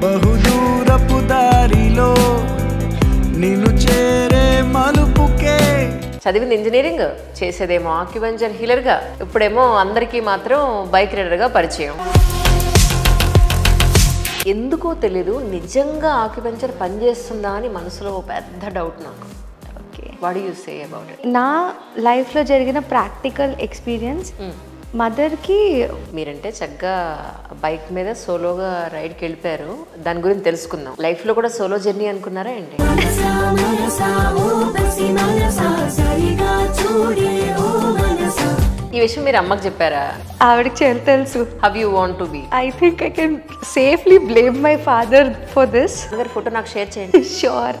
బహుదూరపు దారిలో నిన్ను చేరే మలుపుకే. చదివింది ఇంజనీరింగ్, చేసేదేమో ఆక్యుపంచర్ హీలర్గా, ఇప్పుడేమో అందరికీ మాత్రం బైక్ రైడర్గా పరిచయం. ఎందుకో తెలీదు, నిజంగా ఆక్యుపంచర్ పనిచేస్తుందా అని మనసులో పెద్ద డౌట్ నాకు. Okay, what do you say about it? నా లైఫ్లో జరిగిన ప్రాక్టికల్ ఎక్స్పీరియన్స్, మదర్కి మీరంటే చక్కగా బైక్ మీద సోలోగా రైడ్కి వెళ్ళిపోయారు, దాని గురించి తెలుసుకుందాం. లైఫ్లో కూడా సోలో జర్నీ అనుకున్నారా ఏంటి? ఈ విషయం మీరు అమ్మకి చెప్పారా? ఆవిడకి తెలుసు. How you want to be? I think I can safely blame my father for this. అందరి ఫోటో నాకు షేర్ చేయండి. Sure.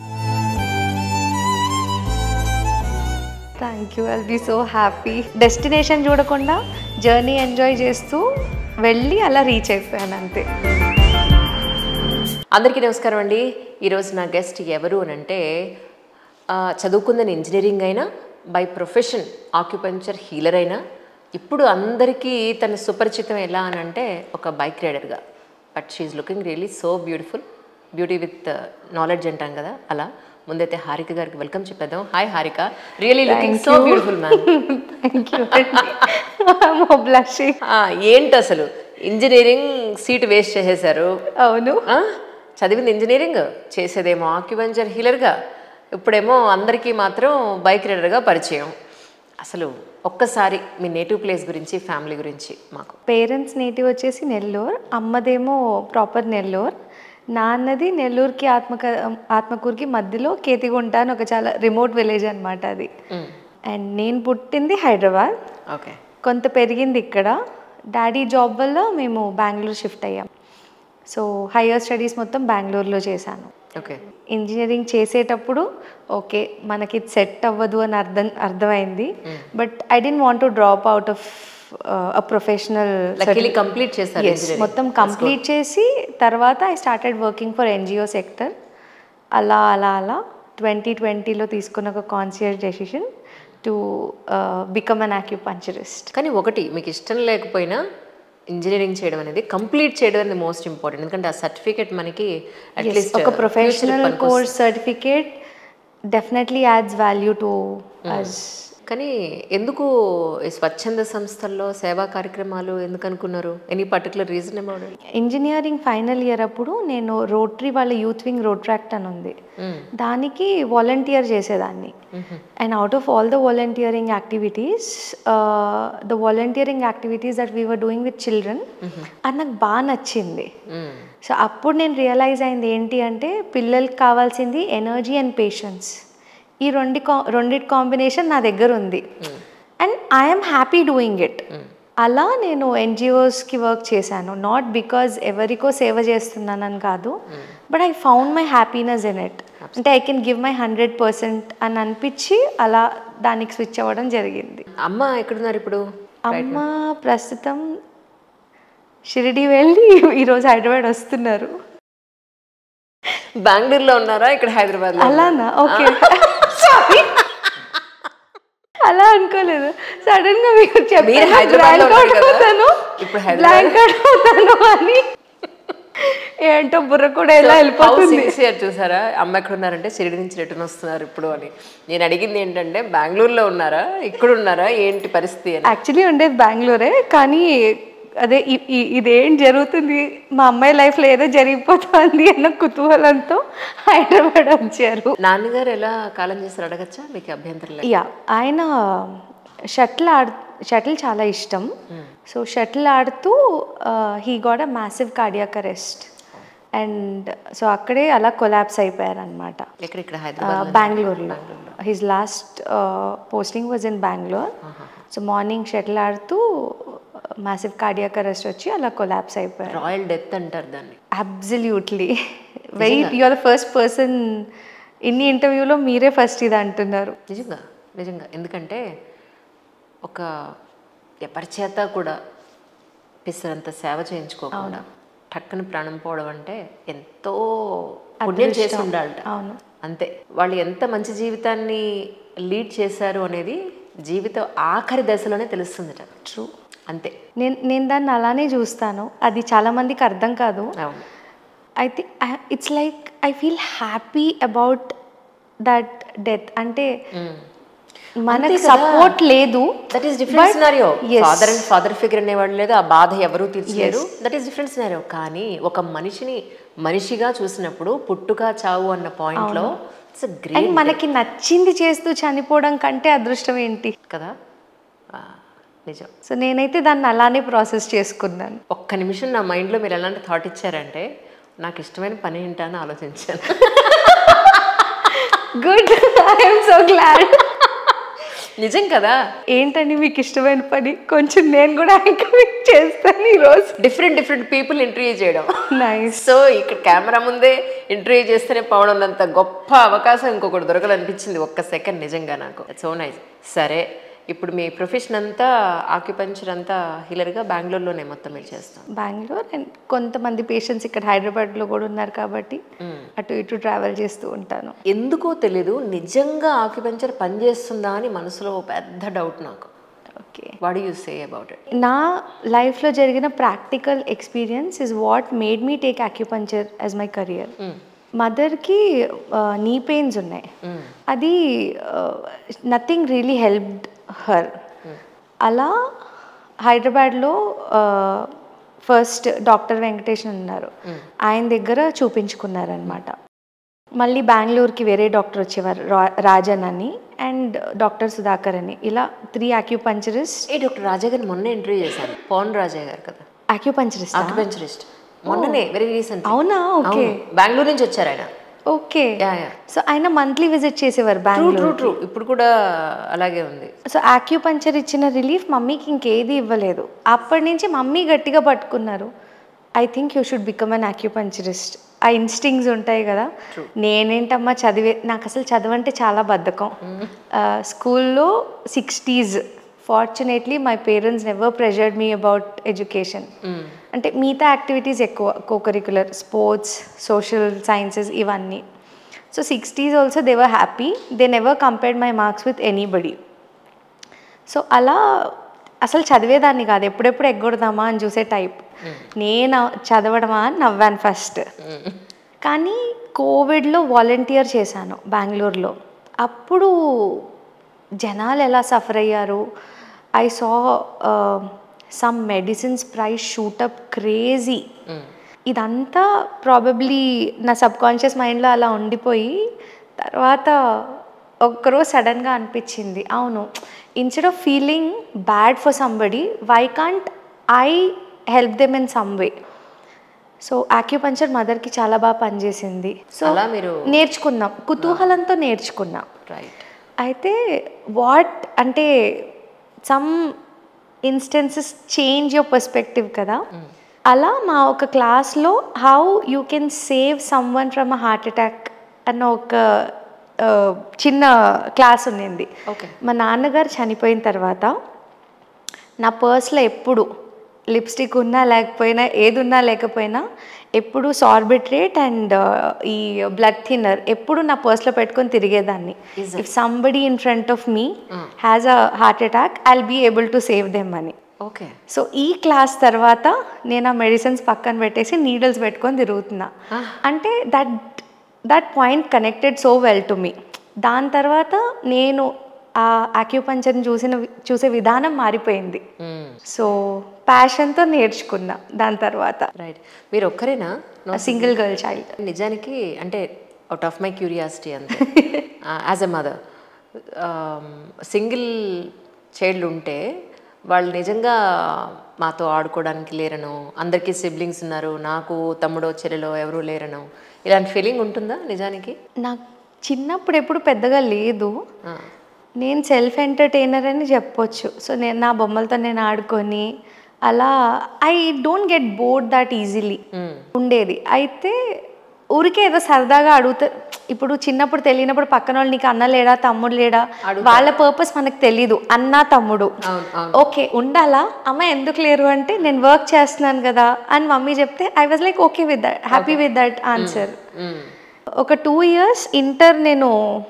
Thank you. I'll be so happy. Destination చూడకుండా జర్నీ ఎంజాయ్ చేస్తూ వెళ్ళి అలా రీచ్ అయిపోయాను అంతే. అందరికీ నమస్కారం అండి. ఈరోజు నా గెస్ట్ ఎవరు అని అంటే, చదువుకుందని ఇంజనీరింగ్ అయినా, బై ప్రొఫెషన్ ఆక్యుపంచర్ హీలర్ అయినా, ఇప్పుడు అందరికీ తన సుపరిచితం ఎలా అని అంటే ఒక బైక్ రైడర్గా. But she looking really so beautiful. Beauty with knowledge అంటాం కదా, అలా. ముందైతే హారిక గారికి వెల్కమ్ చెప్పేద్దాం. Hi Harika, really looking so beautiful ma'am. Thank you. Blushing. ఏంటి అసలు ఇంజనీరింగ్ సీట్ వేస్ట్ చేసేసారు? అవును. చదివింది ఇంజనీరింగ్, చేసేదేమో ఆక్యుపంచర్ హీలర్గా, ఇప్పుడేమో అందరికీ మాత్రం బైక్ రైడర్గా పరిచయం. అసలు ఒక్కసారి మీ నేటివ్ ప్లేస్ గురించి, ఫ్యామిలీ గురించి మాకు. పేరెంట్స్ నేటివ్ వచ్చేసి నెల్లూరు, అమ్మదేమో ప్రాపర్ నెల్లూరు, నాన్నది నెల్లూరుకి ఆత్మకూరుకి మధ్యలో కేతిగుంట అని ఒక చాలా రిమోట్ విలేజ్ అనమాట అది. అండ్ నేను పుట్టింది హైదరాబాద్. ఓకే. కొంత పెరిగింది ఇక్కడ. డాడీ జాబ్ వల్ల మేము బెంగళూరు షిఫ్ట్ అయ్యాం. సో హయ్యర్ స్టడీస్ మొత్తం బెంగళూరులో చేశాను. ఓకే. ఇంజనీరింగ్ చేసేటప్పుడు ఓకే మనకి సెట్ అవ్వదు అని అర్థమైంది. But I don't want to drop out of professional. Complete చేశారు మొత్తం కంప్లీట్ చేసి తర్వాత I started working for NGO sector. అలా 2020లో తీసుకున్న ఒక conscious decision to become an acupuncturist. కానీ ఒకటి, మీకు ఇష్టం లేకపోయినా ఇంజనీరింగ్ చేయడం అనేది, కంప్లీట్ చేయడం అనేది మోస్ట్ ఇంపార్టెంట్. ఎందుకంటే ఆ సర్టిఫికేట్ మనకి అట్లీస్ట్ ఒక professional course certificate definitely adds value to us. కానీ ఎందుకు ఈ స్వచ్ఛంద సంస్థల్లో సేవా కార్యక్రమాలు ఎందుకు అనుకున్నారు? Any particular reason about it? Engineering final year అప్పుడు నేను రోటరీ వాళ్ళ యూత్ వింగ్ రోట్రాక్ట్ అని ఉంది, దానికి వాలంటీర్ చేసేదాన్ని. And out of all the volunteering activities, the volunteering activities that we were doing with children, అది నాకు బాగా నచ్చింది. సో అప్పుడు నేను రియలైజ్ అయింది ఏంటి అంటే, పిల్లలకి కావాల్సింది ఎనర్జీ అండ్ పేషెన్స్. ఈ రెండిటి కాంబినేషన్ నా దగ్గర ఉంది. And I'm happy doing it. అలా నేను ఎన్జిఓస్కి వర్క్ చేశాను. నాట్ బికాజ్ ఎవరికో సేవ చేస్తున్నానని కాదు, but I found my happiness in it. అంటే ఐ కెన్ గివ్ మై 100% అని అనిపించి అలా దానికి స్విచ్ అవ్వడం జరిగింది. అమ్మ ఎక్కడున్నారు ఇప్పుడు? అమ్మ ప్రస్తుతం షిరిడి వెళ్ళి ఈరోజు హైదరాబాద్ వస్తున్నారు. బెంగళూరులో ఉన్నారా, ఇక్కడ హైదరాబాద్? అలానా? ఓకే. అలా అనుకోలేదు. సడన్ గా మీకు అని ఏంటో బుర్ర కూడా ఎలా వెళ్ళిపోతుంది. చూసారా, అమ్మ ఎక్కడ ఉన్నారంటే షిరిడి నుంచి రిటర్న్ వస్తున్నారు ఇప్పుడు అని. నేను అడిగింది ఏంటంటే, బెంగళూరులో ఉన్నారా, ఇక్కడ ఉన్నారా, ఏంటి పరిస్థితి అని. యాక్చువల్లీ ఉండేది బెంగళూరే, కానీ అదే ఇదేం జరుగుతుంది, మా అమ్మాయి లైఫ్లో ఏదో జరిగిపోతుంది అన్న కుతూహలంతో హైదరాబాద్ వచ్చారు. నాన్నగారు ఎలా కాలం చేస్తారు అడగచ్చా? మీకు అభ్యంతరం లేదు? యా, ఆయన షటిల్ చాలా ఇష్టం. సో షటిల్ ఆడుతూ he got a massive cardiac arrest. And so అక్కడే అలా కొలాప్స్ అయిపోయారనమాట. బెంగళూరులో. His last posting was in Bengaluru. So morning shuttle ఆడుతూ మ్యాసివ్ కార్డియాక్ అరెస్ట్ వచ్చి అలా కొలాప్స్ అయిపోయారు. రాయల్ డెత్ అంటారు దాన్ని. Absolutely. You are the first person ఇన్ని ఇంటర్వ్యూలో మీరే ఫస్ట్ ఇది అంటున్నారు. నిజంగా ఎందుకంటే ఒక ఎవరి చేత కూడా పిసరంత సేవ చేయించుకోకుండా టక్కున ప్రాణం పోవడం అంటే ఎంతో పుణ్యం చేసి ఉండాలట. అవును, అంతే. వాళ్ళు ఎంత మంచి జీవితాన్ని లీడ్ చేశారు అనేది జీవితం ఆఖరి దశలోనే తెలుస్తుందట. ట్రూ. అంతే. నేను దాన్ని అలానే చూస్తాను. అది చాలా మందికి అర్థం కాదు. I think it's like I feel happy about that death. అంటే మనకి సపోర్ట్ లేదు. That is different scenario. Father figure అనేవాడు లేదు, ఆ బాధ ఎవరూ తీర్చలేరు. That is different scenario. కానీ ఒక మనిషిని మనిషిగా చూసినప్పుడు పుట్టుక చావు అన్న పాయింట్లో ఇట్స్ గ్రేట్. అండ్ మనకి నచ్చింది చేస్తూ చనిపోవడం కంటే అదృష్టం ఏంటి కదా. నిజం. సో నేనైతే దాన్ని అలానే ప్రాసెస్ చేసుకున్నాను. ఒక్క నిమిషం నా మైండ్లో మీరు ఎలాంటి థాట్ ఇచ్చారంటే నాకు ఇష్టమైన పని ఏంటని ఆలోచించాను. Good, I'm so glad. నిజం కదా. ఏంటని మీకు ఇష్టమైన పని? కొంచెం నేను కూడా ఎంకరేజ్ చేస్తాను ఈరోజు. డిఫరెంట్ పీపుల్ ఇంటర్వ్యూ చేయడం. నైస్. సో ఇక్కడ కెమెరా ముందే ఇంటర్వ్యూ చేస్తేనే పోవడం అంత గొప్ప అవకాశం ఇంకొకటి దొరకలనిపించింది ఒక్క సెకండ్ నిజంగా నాకు. So nice. సరే, ఇప్పుడు మీ ప్రొఫెషన్ అంతా ఆక్యుపంచర్ అంతా హీలర్గా బెంగళూరులోనే మొత్తం మీరు చేస్తాం. బెంగళూరు అండ్ కొంతమంది పేషెంట్స్ ఇక్కడ హైదరాబాద్లో కూడా ఉన్నారు కాబట్టి అటు ఇటు ట్రావెల్ చేస్తూ ఉంటాను. ఎందుకో తెలీదు, నిజంగా ఆక్యుపంచర్ పనిచేస్తుందా అని మనసులో పెద్ద డౌట్ నాకు. Okay, what do you say about it? నా లైఫ్లో జరిగిన practical experience is what made me take acupuncture as my career. మదర్కి నీ పెయిన్స్ ఉన్నాయి. అది నథింగ్ రియలీ హెల్ప్డ్ హర్. అలా హైదరాబాద్లో ఫస్ట్ డాక్టర్ వెంకటేష్ ఉన్నారు, ఆయన దగ్గర చూపించుకున్నారనమాట. మళ్ళీ బెంగళూరుకి వేరే డాక్టర్ వచ్చేవారు, రాజన్ అని అండ్ డాక్టర్ సుధాకర్ అని. ఇలా 3 ఆక్యుపంచరిస్ట్. డాక్టర్ రాజా గారిని మొన్న ఇంటర్వ్యూ చేశాను. పవన్ రాజా గారు కదా ఆక్యుపంచరిస్ట్. మొన్ననే వెరీ రీసెంట్. అవునా? ఓకే. బెంగళూరు నుంచి వచ్చారు ఆయన. ఓకే. సో ఆయన మంత్లీ విజిట్ చేసేవారు బెంగళూరు. ట్రూ. ఇప్పుడు కూడా అలాగే ఉంది. సో ఆక్యుపంచర్ ఇచ్చిన రిలీఫ్ మమ్మీకి ఇంకేది ఇవ్వలేదు. అప్పటి నుంచి మమ్మీ గట్టిగా పట్టుకున్నారు, I think you should become an acupuncturist. ఆ ఇన్స్టింగ్స్ ఉంటాయి కదా. నేనేంటమ్మా నాకు అసలు చదవంటే చాలా బద్ధకం. స్కూల్లో 60s. Fortunately my parents never pressured me about education. అంటే మిగతా యాక్టివిటీస్ ఎక్కువ, కోకరిక్యులర్, స్పోర్ట్స్, సోషల్ సైన్సెస్ ఇవన్నీ. So 60s also they were happy. They never compared my marks with anybody. So అలా అసలు చదివేదాన్ని కాదు, ఎప్పుడెప్పుడు ఎగ్గొడదామా అని చూసే టైప్. నేను చదవడమా అని నవ్వాను ఫస్ట్. కానీ కోవిడ్లో వాలంటీర్ చేశాను బెంగళూరులో. అప్పుడు జనాలు ఎలా సఫర్ అయ్యారు. I saw some medicines price shoot up crazy. ఇదంతా ప్రాబబ్లీ నా సబ్కాన్షియస్ మైండ్లో అలా ఉండిపోయి తర్వాత ఒక్కరోజు సడన్గా అనిపించింది, అవును, instead of feeling bad for somebody, why can't I help them in some way. So acupuncture మదర్కి చాలా బాగా పనిచేసింది. సో నేర్చుకున్నాం, కుతూహలంతో నేర్చుకున్నాం. అయితే వాట్ అంటే some instances change your perspective కదా. అలా మా ఒక క్లాస్లో how you can save someone from a heart attack అన్న ఒక చిన్న క్లాస్ ఉన్నింది. మా నాన్నగారు చనిపోయిన తర్వాత నా పర్స్లో ఎప్పుడు లిప్స్టిక్ ఉన్నా లేకపోయినా, ఏది ఉన్నా లేకపోయినా, ఎప్పుడు సార్బిట్రేట్ అండ్ ఈ బ్లడ్ థిన్నర్ ఎప్పుడు నా పర్స్లో పెట్టుకొని తిరిగేదాన్ని. If somebody in front of me has a heart attack, I will be able to save them అని. ఓకే. సో ఈ క్లాస్ తర్వాత నేను ఆ మెడిసిన్స్ పక్కన పెట్టేసి నీడిల్స్ పెట్టుకొని తిరుగుతున్నా. అంటే that point connected so well to me. దాని తర్వాత నేను ఆ ఆక్యుపంచర్ని చూసే విధానం మారిపోయింది. సో ప్యాషన్తో నేర్చుకున్నా దాని తర్వాత. రైట్. మీరు ఒక్కరేనా? Single girl child. నిజానికి అంటే అవుట్ ఆఫ్ మై క్యూరియాసిటీ అంతే, as a mother, single child ఉంటే వాళ్ళు నిజంగా మాతో ఆడుకోవడానికి లేరనో, అందరికీ సిబ్లింగ్స్ ఉన్నారు, నాకు తమ్ముడో చెల్లెలో ఎవరూ లేరనో, ఇలాంటి ఫీలింగ్ ఉంటుందా నిజానికి? నాకు చిన్నప్పుడు ఎప్పుడు పెద్దగా లేదు. నేను సెల్ఫ్ ఎంటర్టైనర్ అని చెప్పొచ్చు. సో నేను నా బొమ్మలతో నేను ఆడుకొని అలా I don't get bored that easily ఉండేది. అయితే ఊరికే ఏదో సరదాగా అడుగుతా. ఇప్పుడు చిన్నప్పుడు తెలియనప్పుడు పక్కన వాళ్ళు నీకు అన్న లేడా తమ్ముడు లేడా, వాళ్ళ పర్పస్ మనకు తెలీదు. అన్న తమ్ముడు ఓకే ఉండాలా, అమ్మ ఎందుకు లేరు అంటే నేను వర్క్ చేస్తున్నాను కదా అని మమ్మీ చెప్తే I was like okay with that, happy with that answer. ఒక 2 years ఇంటర్ నేను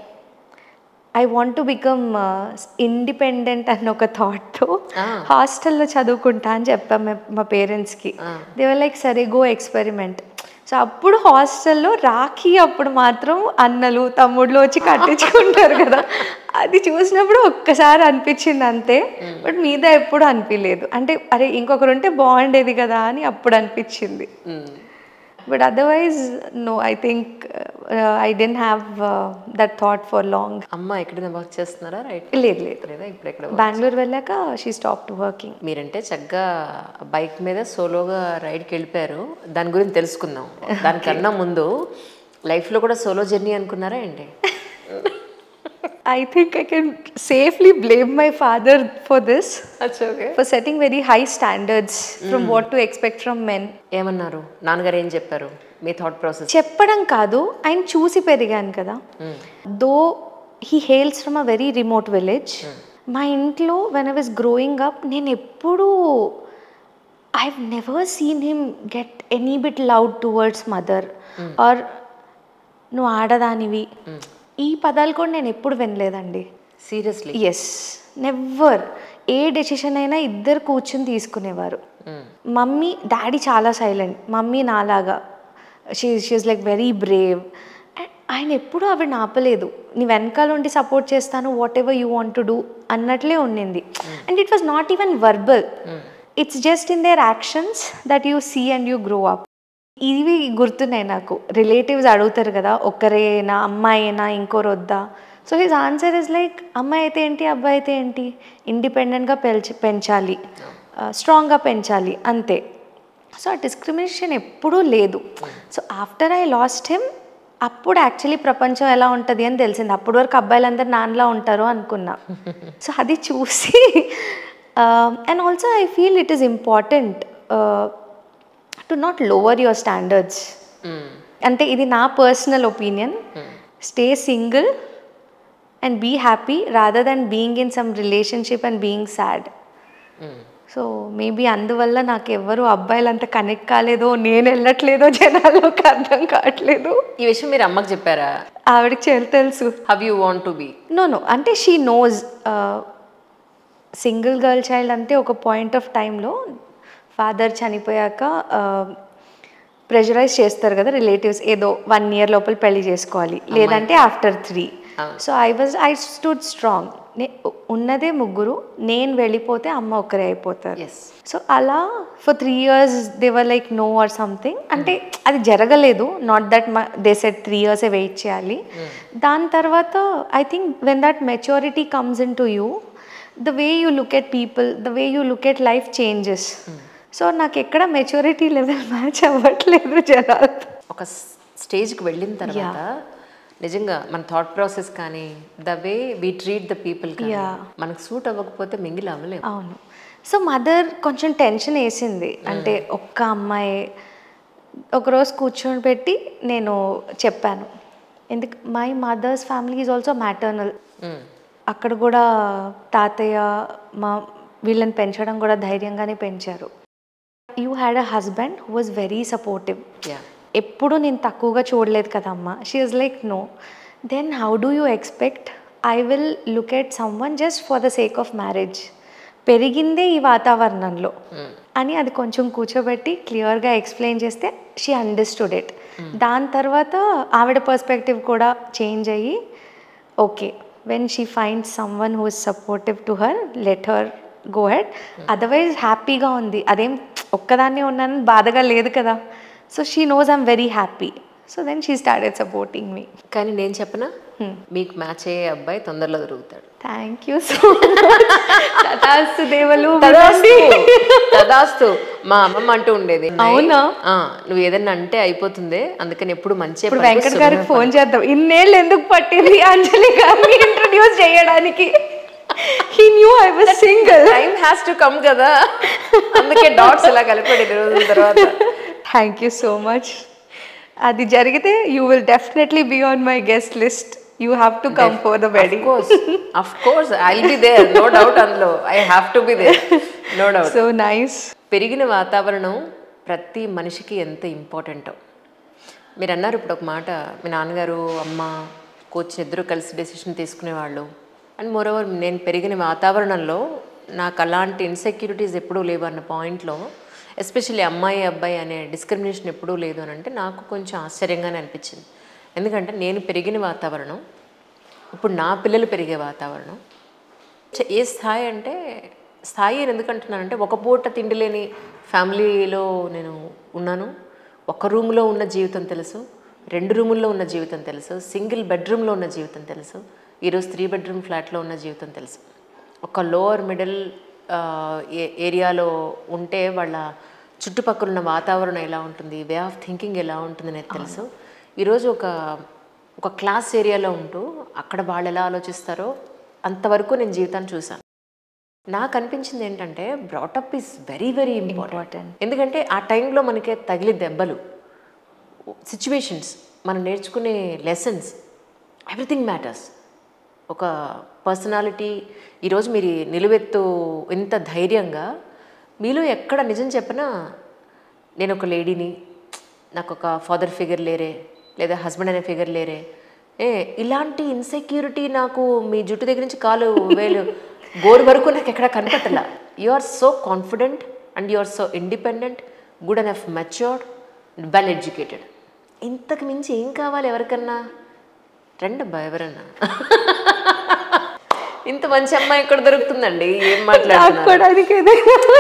I want to become independent అన్న ఒక థాట్తో హాస్టల్లో చదువుకుంటా అని చెప్పాం మా పేరెంట్స్కి. దే వర్ లైక్ సరే గో ఎక్స్పెరిమెంట్. సో సో అప్పుడు హాస్టల్లో రాఖీ అప్పుడు మాత్రం అన్నలు తమ్ముళ్ళు వచ్చి కట్టించుకుంటారు కదా, అది చూసినప్పుడు ఒక్కసారి అనిపించింది అంతే. బట్ మీద ఎప్పుడు అనిపించలేదు. అంటే అరే ఇంకొకరు ఉంటే బాగుండేది కదా అని అప్పుడు అనిపించింది. But otherwise no, I think I didn't have that thought for long. అమ్మ ఎక్కడైనా వర్క్ చేస్తున్నారా? రైట్. లేదు లేదు, లేదా ఇప్పుడు ఎక్కడ? బెంగళూరు వెళ్ళాక షీ స్టాప్డ్ వర్కింగ్. మీరంటే చక్కగా బైక్ మీద సోలోగా రైడ్కి వెళ్ళిపోయారు, దాని గురించి తెలుసుకుందాం. దానికన్నా ముందు లైఫ్లో కూడా సోలో జర్నీ అనుకున్నారా ఏంటి? I think I can safely blame my father for this. That's okay. For setting very high standards from what to expect from men. ఏమన్నారు నాన్నగారు, ఏం చెప్పారు మీ థాట్ ప్రాసెస్? చెప్పడం కాదు, ఆయన చూసి పెరిగాను కదా. Though he hails from a very remote village. మా ఇంట్లో when I was growing up నేను ఎప్పుడూ I have never seen him get any bit loud towards mother or నువ్వు ఆడదానివి, ఈ పదాలు కూడా నేను ఎప్పుడు వినలేదండి. సీరియస్లీ? Yes, never. ఏ డెసిషన్ అయినా ఇద్దరు కూర్చుని తీసుకునేవారు. మమ్మీ డాడీ చాలా సైలెంట్, మమ్మీ నాలాగా షీఈస్ లైక్ వెరీ బ్రేవ్. ఆయన ఎప్పుడూ ఆవిడ ఆపలేదు, నీ వెనకాల ఉండి సపోర్ట్ చేస్తాను, what ever you want to do అన్నట్లే ఉండింది. And it was not even verbal, it's just in their actions that you see and you grow up. ఇవి గుర్తున్నాయి నాకు. రిలేటివ్స్ అడుగుతారు కదా, ఒక్కరేనా అమ్మాయినా ఇంకోరు వద్దా? So his answer is like అమ్మాయి అయితే ఏంటి అబ్బాయి అయితే ఏంటి, ఇండిపెండెంట్గా పెంచాలి, స్ట్రాంగ్గా పెంచాలి అంతే. సో ఆ డిస్క్రిమినేషన్ ఎప్పుడూ లేదు. So after I lost him అప్పుడు యాక్చువల్లీ ప్రపంచం ఎలా ఉంటుంది అని తెలిసింది. అప్పటి వరకు అబ్బాయిలందరూ నాన్నలా ఉంటారు అనుకున్నా. సో అది చూసి and also I feel it is important to not lower your standards. అంటే ఇది నా personal opinion. Stay single and be happy rather than being in some relationship and being sad. So maybe అందువల్ల నాకు ఎవరు అబ్బాయిలు అంత కనెక్ట్ కాలేదో, నేను వెళ్ళట్లేదో జనాల్లోకి అర్థం కావట్లేదు. ఈ విషయం మీరు అమ్మకి చెప్పారా? ఆవిడకి తెలుసు. How you want to be? No అంటే she knows. Single girl child అంటే ఒక పాయింట్ ఆఫ్ టైంలో ఫాదర్ చనిపోయాక ప్రెషరైజ్ చేస్తారు కదా రిలేటివ్స్, ఏదో 1 year లోపల పెళ్లి చేసుకోవాలి, లేదంటే after 3. So I stood strong. ఉన్నదే 3, నేను వెళ్ళిపోతే అమ్మ ఒక్కరే అయిపోతారు. సో అలా for 3 years they were like no or something. అంటే అది జరగలేదు, not that they said 3 years wait చేయాలి. దాని తర్వాత I think when that maturity comes in to you, the way you look at people, the way you look at life changes. So నాకు ఎక్కడ maturity level match అవ్వట్లేదు జనాలతో. ఒక స్టేజ్కి వెళ్ళిన తర్వాత నిజంగా మన థాట్ ప్రాసెస్ కానీ the way we treat the people కానీ మనకు సూట్ అవ్వకపోతే మింగిల్ అవ్వలేము. అవును. సో మదర్ కొంచెం టెన్షన్ వేసింది. అంటే ఒక్క అమ్మాయి. ఒకరోజు కూర్చొని పెట్టి నేను చెప్పాను, ఎందుకు my mother's family is also maternal. అక్కడ కూడా తాతయ్య వీళ్ళని పెంచడం కూడా ధైర్యంగానే పెంచారు. You had a husband who was very supportive. ఎప్పుడు నేను తక్కువగా చూడలేదు కదమ్మా. She is like no, then how do you expect I will look at someone just for the sake of marriage? పెరిగిందే ఈ వాతావరణంలో అని అది కొంచెం కూర్చోబెట్టి క్లియర్గా ఎక్స్ప్లెయిన్ చేస్తే షీ అండర్స్టూడ్ ఇట్. దాని తర్వాత ఆవిడ పర్స్పెక్టివ్ కూడా చేంజ్ అయ్యి okay, when she finds someone who is supportive to her, let her go ahead. Otherwise హ్యాపీగా ఉంది, అదేం ఒక్కదాన్నే ఉన్నాను బాధగా లేదు కదా. So she knows I'm very happy. So then she started supporting me. కానీ నేను చెప్పనా, మీకు మ్యాచ్ అయ్యే అబ్బాయి తొందరలో దొరుకుతాడు. థ్యాంక్ యూ సో తదాస్తు దేవులు. తదాస్తు మా అమ్మమ్మ అంటూ ఉండేది. అవునా? నువ్వు ఏదన్నా అంటే అయిపోతుంది, అందుకని ఎప్పుడు మంచి. ఇప్పుడు వెంకట్ గారికి ఫోన్ చేద్దాం, ఇన్నేళ్ళు ఎందుకు పట్టింది అంజలి గారిని ఇంట్రడ్యూస్ చేయడానికి. He knew I was single. Time has to come కదా, అందుకే డాట్స్ ఇలా కలిపాడు 2 రోజుల తర్వాత. Thank you so much. అది జరిగితే you will definitely be on my guest list. You have to come for the wedding. Of course, I'll be there. No doubt అందులో. I have to be there. No doubt. So nice. పెరిగిన వాతావరణం ప్రతి మనిషికి ఎంత ఇంపార్టెంటో మీరు అన్నారు. ఇప్పుడు ఒక మాట, మీ నాన్నగారు అమ్మ కోచ్ ఇద్దరు కలిసి డెసిషన్ తీసుకునేవాళ్ళు. అండ్ మోరోవర్ నేను పెరిగిన వాతావరణంలో నాకు అలాంటి ఇన్సెక్యూరిటీస్ ఎప్పుడూ లేవు అన్న పాయింట్లో ఎస్పెషల్లీ అమ్మాయి అబ్బాయి అనే డిస్క్రిమినేషన్ ఎప్పుడూ లేదు అని అంటే నాకు కొంచెం ఆశ్చర్యంగానే అనిపించింది. ఎందుకంటే నేను పెరిగిన వాతావరణం, ఇప్పుడు నా పిల్లలు పెరిగే వాతావరణం ఏ స్థాయి అంటే, స్థాయి అని ఎందుకంటున్నానంటే ఒక పూట తిండి లేని ఫ్యామిలీలో నేను ఉన్నాను. ఒక రూమ్లో ఉన్న జీవితం తెలుసు, 2 రూముల్లో ఉన్న జీవితం తెలుసు, సింగిల్ బెడ్రూమ్లో ఉన్న జీవితం తెలుసు, ఈరోజు 3 బెడ్రూమ్ ఫ్లాట్లో ఉన్న జీవితం తెలుసు. ఒక లోవర్ మిడిల్ ఏరియాలో ఉంటే వాళ్ళ చుట్టుపక్కల ఉన్న వాతావరణం ఎలా ఉంటుంది, వే ఆఫ్ థింకింగ్ ఎలా ఉంటుంది అనేది తెలుసు. ఈరోజు ఒక క్లాస్ ఏరియాలో ఉంటూ అక్కడ వాళ్ళు ఎలా ఆలోచిస్తారో అంతవరకు నేను జీవితాన్ని చూశాను. నాకు అనిపించింది ఏంటంటే brought up is very very important. ఎందుకంటే ఆ టైంలో మనకి తగిలే దెబ్బలు, సిచ్యువేషన్స్, మనం నేర్చుకునే లెసన్స్, ఎవ్రీథింగ్ మ్యాటర్స్. ఒక పర్సనాలిటీ ఈరోజు మీరు నిలువెత్తు ఇంత ధైర్యంగా మీలో ఎక్కడ నిజం చెప్పినా నేను ఒక లేడీని, నాకు ఒక ఫాదర్ ఫిగర్ లేరే, లేదా హస్బెండ్ అనే ఫిగర్ లేరే, ఇలాంటి ఇన్సెక్యూరిటీ నాకు మీ జుట్టు దగ్గర నుంచి కాలు వేలు గోరు వరకు నాకు ఎక్కడ కనపట్టలా. You are so confident and you are so independent, good and ఎఫ్ మెచ్యూర్డ్, వెల్ ఎడ్యుకేటెడ్. ఇంతకు మించి ఏం కావాలి ఎవరికన్నా? రండబ్బా ఎవరన్నా. ఇంత మంచి అమ్మాయి ఎక్కడ దొరుకుతుందండి? ఏం మాట్లాడుతున్నారు?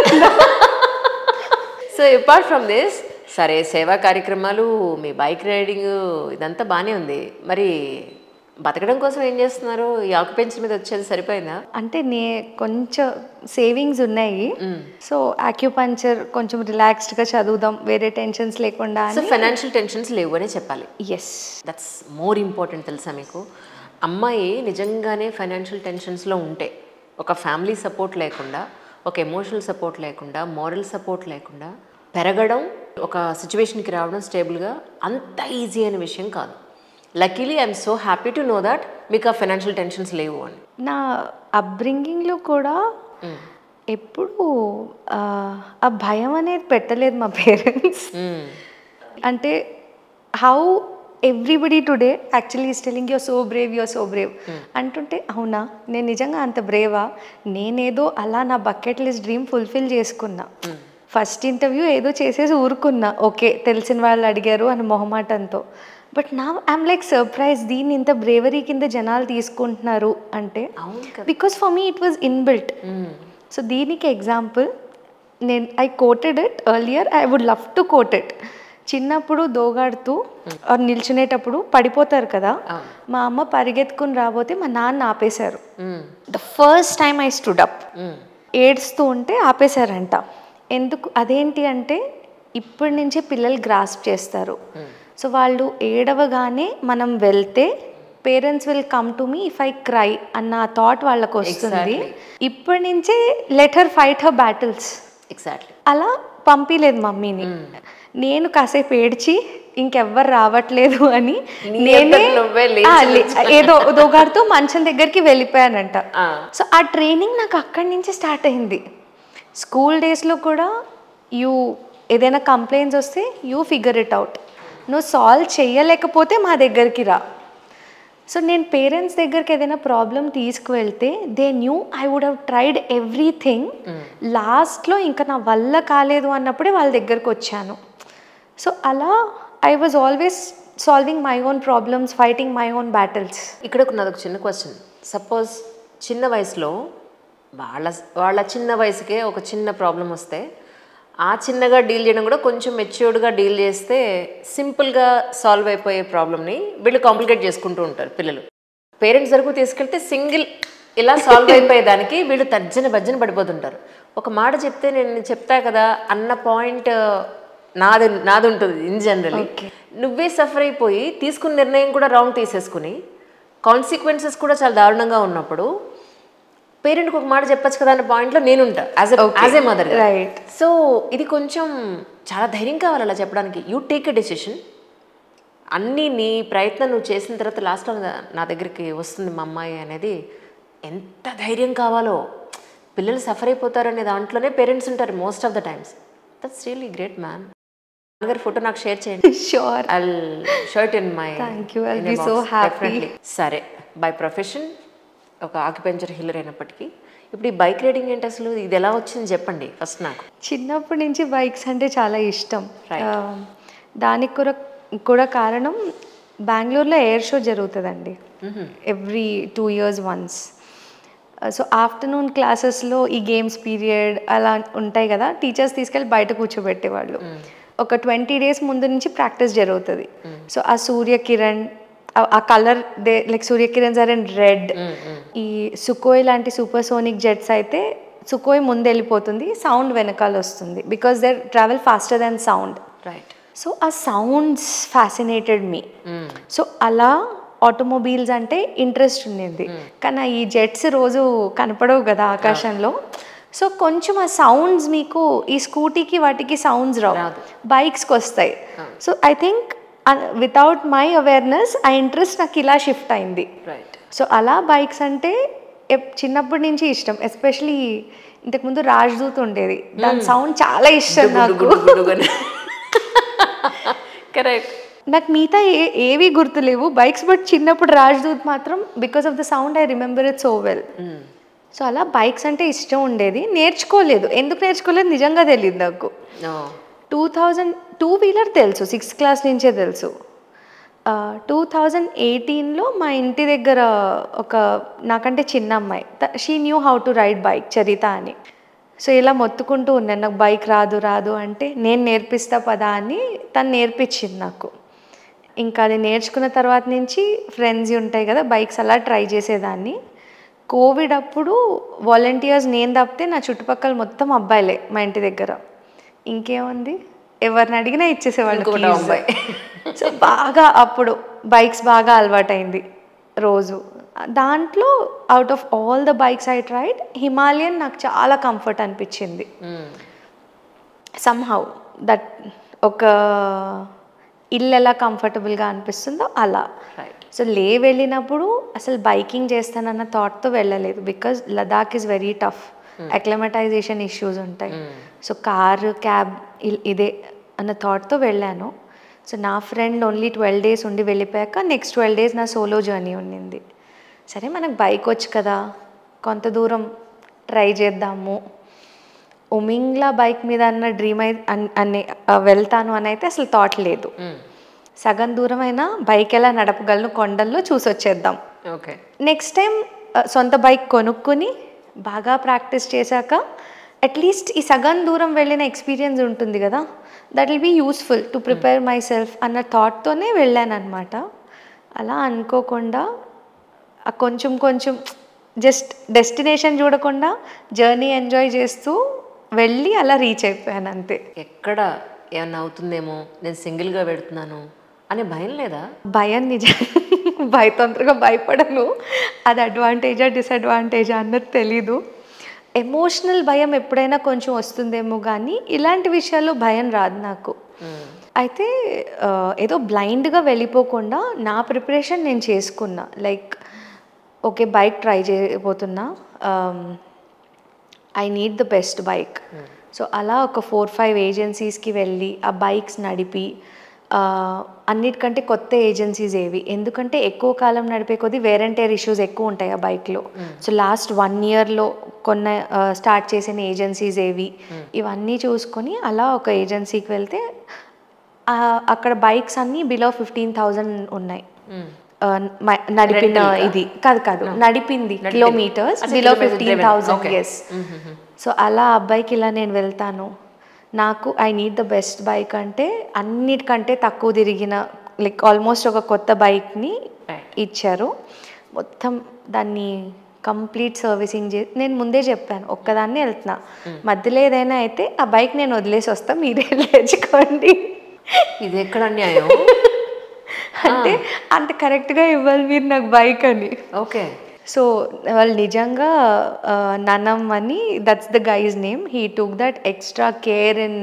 సో అపార్ట్ ఫ్రమ్ దిస్, సరే సేవా కార్యక్రమాలు, మీ బైక్ రైడింగ్ ఇదంతా బాగానే ఉంది, మరి బతకడం కోసం ఏం చేస్తున్నారు? ఈ ఆక్యుపెన్షన్ మీద వచ్చేది సరిపోయిందా? అంటే కొంచెం సేవింగ్స్ ఉన్నాయి. సో ఆక్యుపంచర్ కొంచెం రిలాక్స్డ్గా చదువుదాం, వేరే టెన్షన్స్ లేకుండా. సో ఫైనాన్షియల్ టెన్షన్స్ లేవు అనే చెప్పాలి. Yes, that's more important. తెలుసా మీకు, అమ్మాయి నిజంగానే ఫైనాన్షియల్ టెన్షన్స్లో ఉంటే, ఒక ఫ్యామిలీ సపోర్ట్ లేకుండా, ఒక ఎమోషనల్ సపోర్ట్ లేకుండా, మోరల్ సపోర్ట్ లేకుండా పెరగడం, ఒక సిచ్యువేషన్కి రావడం స్టేబుల్గా అంత ఈజీ అనే విషయం కాదు. Luckily I'm so happy to know that మీకు ఆ ఫైనాన్షియల్ టెన్షన్స్ లేవు అని. నా అప్బ్రింగింగ్లో కూడా ఎప్పుడు ఆ భయం అనేది పెట్టలేదు మా పేరెంట్స్. అంటే how everybody today actually is telling you're so brave అంటుంటే, అవునా నేను నిజంగా అంత బ్రేవా? నేనేదో అలా నా బకెట్ లిస్ట్ డ్రీమ్ ఫుల్ఫిల్ చేసుకున్నా. ఫస్ట్ ఇంటర్వ్యూ ఏదో చేసేసి ఊరుకున్నా, ఓకే తెలిసిన వాళ్ళు అడిగారు అని మొహమాటంతో. బట్ నా ఐఎమ్ లైక్ సర్ప్రైజ్, దీన్ని ఇంత బ్రేవరీ కింద జనాలు తీసుకుంటున్నారు అంటే. Because for me it was inbuilt. So దీనికి example I quoted it earlier, I would love to quote it. చిన్నప్పుడు దోగాడుతూ నిల్చునేటప్పుడు పడిపోతారు కదా, మా అమ్మ పరిగెత్తుకుని రాబోతే మా నాన్న ఆపేశారు. The first time I stood up, ఏడుస్తూ ఉంటే ఆపేశారంట. ఎందుకు? అదేంటి అంటే ఇప్పటి నుంచే పిల్లలు గ్రాస్ప్ చేస్తారు. సో వాళ్ళు ఏడవగానే మనం వెళ్తే parents will come to me if I cry అన్న థాట్ వాళ్ళకు వస్తుంది. ఇప్పటి నుంచే let her fight her battles. Exactly అలా పంపిలేదు మమ్మీని. నేను కాసేపు ఏడ్చి ఇంకెవ్వరు రావట్లేదు అని నేనే ఏదో దోగాడుతూ మంచం దగ్గరికి వెళ్ళిపోయానంట. సో ఆ ట్రైనింగ్ నాకు అక్కడి నుంచి స్టార్ట్ అయింది. స్కూల్ డేస్లో కూడా ఏదైనా కంప్లైంట్స్ వస్తే యూ ఫిగర్ ఇట్ అవుట్, నువ్వు సాల్వ్ చేయలేకపోతే మా దగ్గరికి రా. సో నేను పేరెంట్స్ దగ్గరికి ఏదైనా ప్రాబ్లం తీసుకువెళ్తే they knew I would have tried everything. లాస్ట్లో ఇంకా నా వల్ల కాలేదు అన్నప్పుడే వాళ్ళ దగ్గరకు వచ్చాను. సో అలా I was always solving my own problems, fighting my own battles. ఇక్కడ నాదొక చిన్న క్వశ్చన్. సపోజ్ చిన్న వయసులో వాళ్ళ చిన్న వయసుకే ఒక చిన్న ప్రాబ్లం వస్తే ఆ చిన్నగా డీల్ చేయడం కూడా కొంచెం మెచ్యూర్డ్గా డీల్ చేస్తే సింపుల్గా సాల్వ్ అయిపోయే ప్రాబ్లమ్ని వీళ్ళు కాంప్లికేట్ చేసుకుంటూ ఉంటారు పిల్లలు. పేరెంట్స్ వరకు తీసుకెళ్తే సింగిల్ ఇలా సాల్వ్ అయిపోయేదానికి వీళ్ళు భజ్జన పడిపోతుంటారు. ఒక మాట చెప్తే నేను చెప్తా కదా అన్న పాయింట్ నాది ఉంటుంది ఇన్ జనరలీ. నువ్వే సఫర్ అయిపోయి తీసుకున్న నిర్ణయం కూడా రాంగ్ తీసేసుకుని కాన్సిక్వెన్సెస్ కూడా చాలా దారుణంగా ఉన్నప్పుడు పేరెంట్కి ఒక మాట చెప్పచ్చు కదా అనే పాయింట్లో నేనుంటా as a mother. Right. So ఇది కొంచెం చాలా ధైర్యం కావాలి అలా చెప్పడానికి. యూ టేక్ ఎ డెసిషన్, అన్నీ నీ ప్రయత్నం నువ్వు చేసిన తర్వాత లాస్ట్లో నా దగ్గరికి వస్తుంది మా అమ్మాయి అనేది ఎంత ధైర్యం కావాలో. పిల్లలు సఫర్ అయిపోతారనే దాంట్లోనే పేరెంట్స్ ఉంటారు most of the times. That's really great man. నాన్నగారి ఫోటో నాకు షేర్ చేయండి. Sure, I'll share it in my. Thank you, I'll be so happy. సరే, బై ప్రొఫెషన్ ఒక ఆక్యుపెంచర్ హీలర్ అయినప్పటికీ ఇప్పుడు ఈ బైక్ రైడింగ్ ఏంటి అసలు, ఇది ఎలా వచ్చింది చెప్పండి ఫస్ట్ నాకు. చిన్నప్పటి నుంచి బైక్స్ అంటే చాలా ఇష్టం. దానికి కూడా కారణం బెంగళూరులో ఎయిర్ షో జరుగుతుందండి every 2 years once. So afternoon క్లాసెస్లో ఈ గేమ్స్ పీరియడ్ అలా ఉంటాయి కదా, టీచర్స్ తీసుకెళ్ళి బయట కూర్చోబెట్టేవాళ్ళు. ఒక 20 days ముందు నుంచి ప్రాక్టీస్ జరుగుతుంది. సో ఆ సూర్యకిరణ్, ఆ colour like Suryakirans are in red. ఈ సుకోయ్ లాంటి సూపర్ సోనిక్ జెట్స్ అయితే సుకోయ్ ముందు వెళ్ళిపోతుంది, సౌండ్ వెనకాల వస్తుంది, because they travel faster than sound. Right. So ఆ సౌండ్స్ ఫ్యాసినేటెడ్ మీ. సో అలా ఆటోమొబైల్స్ అంటే ఇంట్రెస్ట్ ఉండేది. కానీ ఈ జెట్స్ రోజు కనపడవు కదా ఆకాశంలో. సో కొంచెం ఆ సౌండ్స్ మీకు ఈ స్కూటీకి వాటికి సౌండ్స్ రావు, బైక్స్కి వస్తాయి. So I think without my awareness ఆ ఇంట్రెస్ట్ నాకు ఇలా షిఫ్ట్ అయింది. సో అలా బైక్స్ అంటే చిన్నప్పటి నుంచి ఇష్టం. ఎస్పెషలీ ఇంతకుముందు రాజ్దూత్ ఉండేది, దాని సౌండ్ చాలా ఇష్టం నాకు. కరెక్ట్. నాకు మిగతా ఏవి గుర్తులేవు బైక్స్, బట్ చిన్నప్పుడు రాజ్దూత్ మాత్రం because of the sound I remember it so well. So అలా బైక్స్ అంటే ఇష్టం ఉండేది. నేర్చుకోలేదు, ఎందుకు నేర్చుకోలేదు నిజంగా తెలియదు నాకు. 2000 2-wheeler తెలుసు, 6th class నుంచే తెలుసు. 2018లో మా ఇంటి దగ్గర ఒక నాకంటే చిన్న అమ్మాయి, she knew how to ride bike, Charitha అని. సో ఇలా మొత్తుకుంటూ ఉన్నాను, నాకు బైక్ రాదు అంటే నేను నేర్పిస్తా పదా అని తను నేర్పించింది నాకు. ఇంకా అది నేర్చుకున్న తర్వాత నుంచి ఫ్రెండ్స్ ఉంటాయి కదా, బైక్స్ అలా ట్రై చేసేదాన్ని. కోవిడ్ అప్పుడు వాలంటీర్స్ నేను తప్పితే నా చుట్టుపక్కల మొత్తం అబ్బాయిలే మా ఇంటి దగ్గర. ఇంకేముంది, ఎవరిని అడిగినా ఇచ్చేసేవాళ్ళు. సో బాగా అప్పుడు బైక్స్ బాగా అలవాటైంది రోజు. దాంట్లో out of all the bikes I tried, Himalayan నాకు చాలా కంఫర్ట్ అనిపించింది. సమ్హౌ దట్ ఒక ఇల్లు ఎలా కంఫర్టబుల్గా అనిపిస్తుందో అలా. సో వెళ్ళినప్పుడు అసలు బైకింగ్ చేస్తానన్న థాట్తో వెళ్ళలేదు, because Ladakh is very tough, acclimatisation issues ఉంటాయి. సో కారు క్యాబ్ ఇదే అన్న థాట్తో వెళ్ళాను. సో నా ఫ్రెండ్ ఓన్లీ 12 days ఉండి వెళ్ళిపోయాక నెక్స్ట్ 12 days నా సోలో జర్నీ ఉండింది. సరే మనకు బైక్ వచ్చు కదా, కొంత దూరం ట్రై చేద్దాము. ఉమింగ్లా బైక్ మీద అన్న డ్రీమ్ అని వెళ్తాను అని అయితే అసలు థాట్ లేదు. సగం దూరం అయినా బైక్ ఎలా నడపగలను కొండల్లో చూసి వచ్చేద్దాం. ఓకే. నెక్స్ట్ టైం సొంత బైక్ కొనుక్కొని బాగా ప్రాక్టీస్ చేశాక అట్లీస్ట్ ఈ సగం దూరం వెళ్ళిన ఎక్స్పీరియన్స్ ఉంటుంది కదా, that will be useful to prepare myself అన్న థాట్తోనే వెళ్ళాను అనమాట. అలా అనుకోకుండా కొంచెం కొంచెం జస్ట్ డెస్టినేషన్ చూడకుండా జర్నీ ఎంజాయ్ చేస్తూ వెళ్ళి అలా రీచ్ అయిపోయాను అంతే. ఎక్కడ ఏమన్నా అవుతుందేమో, నేను సింగిల్గా పెడుతున్నాను అనే భయం లేదా? భయం నిజం, తొందరగా భయపడను. అది అడ్వాంటేజా డిసడ్వాంటేజా అన్నది తెలీదు. ఎమోషనల్ భయం ఎప్పుడైనా కొంచెం వస్తుందేమో, కానీ ఇలాంటి విషయాల్లో భయం రాదు నాకు. అయితే ఏదో బ్లైండ్గా వెళ్ళిపోకుండా నా ప్రిపరేషన్ నేను చేసుకున్నా. లైక్ ఓకే బైక్ ట్రై చేయబోతున్నా, I need the best bike. So అలా ఒక 4-5 ఏజెన్సీస్కి వెళ్ళి ఆ బైక్స్ నడిపి, అన్నిటికంటే కొత్త ఏజెన్సీస్ ఏవి, ఎందుకంటే ఎక్కువ కాలం నడిపే కొద్దీ వేర్ అండ్ టేర్ ఇష్యూస్ ఎక్కువ ఉంటాయి ఆ బైక్లో. సో లాస్ట్ 1 yearలో స్టార్ట్ చేసిన ఏజెన్సీస్ ఏవి, ఇవన్నీ చూసుకొని అలా ఒక ఏజెన్సీకి వెళ్తే అక్కడ బైక్స్ అన్నీ బిలో 15,000 ఉన్నాయి. నడిపిన ఇది కాదు నడిపింది కిలోమీటర్స్ బిలో 15,000. ఎస్. సో అలా అబ్బాయికి ఇలా నేను వెళ్తాను, నాకు I need the best bike అంటే అన్నిటికంటే తక్కువ తిరిగిన లైక్ ఆల్మోస్ట్ ఒక కొత్త బైక్ని ఇచ్చారు. మొత్తం దాన్ని కంప్లీట్ సర్వీసింగ్ నేను ముందే చెప్పాను ఒక్కదాన్ని వెళ్తున్నా, మధ్యలో ఏదైనా అయితే ఆ బైక్ నేను వదిలేసి వస్తా, మీరే తెచ్చుకోండి. ఇది ఎక్కడ అన్యాయం అంటే అంత కరెక్ట్గా ఇవ్వాలి మీరు నాకు బైక్ అని. ఓకే. సో వాళ్ళు నిజంగా ననం అని, that's the guy's name, he took that extra care in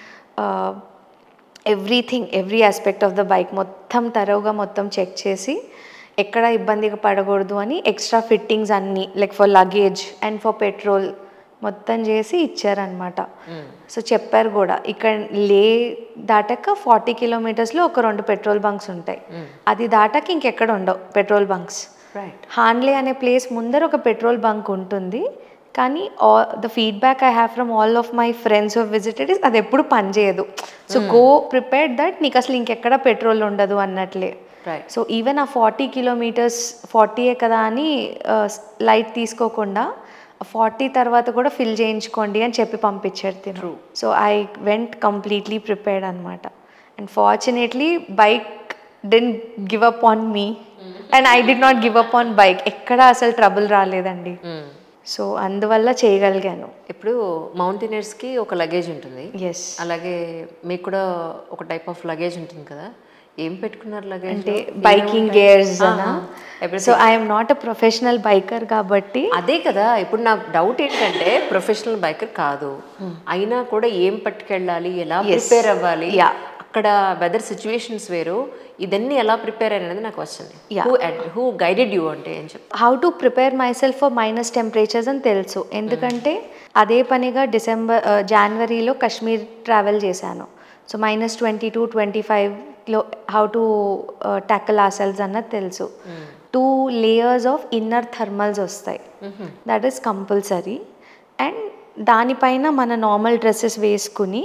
everything, every aspect of the bike. మొత్తం తరోగా మొత్తం చెక్ చేసి ఎక్కడ ఇబ్బందిగా పడకూడదు అని ఎక్స్ట్రా ఫిట్టింగ్స్ అన్నీ like for luggage and for petrol మొత్తం చేసి ఇచ్చారనమాట. సో చెప్పారు కూడా ఇక్కడ దాటాక 40 kilometers ఒక 2 పెట్రోల్ బంక్స్ ఉంటాయి, అది దాటాక ఇంకెక్కడ ఉండవు పెట్రోల్ బంక్స్. హాన్లే అనే ప్లేస్ ముందర ఒక పెట్రోల్ బంక్ ఉంటుంది, కానీ the feedback I have from all of my friends who visited is అది ఎప్పుడు పనిచేయదు. సో గో ప్రిపేర్డ్ దట్ నీకు అసలు ఇంకెక్కడ పెట్రోల్ ఉండదు అన్నట్లే. సో ఈవెన్ ఆ 40 కిలోమీటర్స్ 40 కదా అని లైట్ తీసుకోకుండా 40 తర్వాత కూడా ఫిల్ చేయించుకోండి అని చెప్పి పంపించారు తిను. So I went completely prepared అనమాట. And fortunately bike didn't give up on me and I did not give up on bike. ఎక్కడ అసలు ట్రబుల్ రాలేదండి. సో అందువల్ల చేయగలిగాను. ఇప్పుడు మౌంటైనర్స్కి ఒక లగేజ్ ఉంటుంది, ఎస్, అలాగే మీకు కూడా ఒక టైప్ ఆఫ్ లగేజ్ ఉంటుంది కదా, ఏం పెట్టుకున్నారు లగేజ్ అంటే బైకింగ్ గేర్స్ అనా? So I'm not a professional biker కాబట్టి అదే కదా. ఇప్పుడు నా డౌట్ ఏంటంటే ప్రొఫెషనల్ బైకర్ కాదు అయినా కూడా ఏం పట్టుకెళ్ళాలి, ఎలా ప్రిపేర్ అవ్వాలి, అక్కడ వెదర్ సిచ్యువేషన్స్ వేరు, ఇదన్నీ ఎలా ప్రిపేర్ అనేది నాకు వచ్చింది. హూ గైడెడ్ యూ అంటే ఏం చెప్పి how to prepare myself for minus temperatures అని తెలుసు. ఎందుకంటే అదే పనిగా జనవరిలో కాశ్మీర్ ట్రావెల్ చేశాను. సో -22, 25లో how to tackle ourselves అన్నది తెలుసు. 2 layers ఆఫ్ ఇన్నర్ థర్మల్స్ వస్తాయి, దట్ ఈస్ కంపల్సరీ. అండ్ దానిపైన మన నార్మల్ డ్రెస్సెస్ వేసుకుని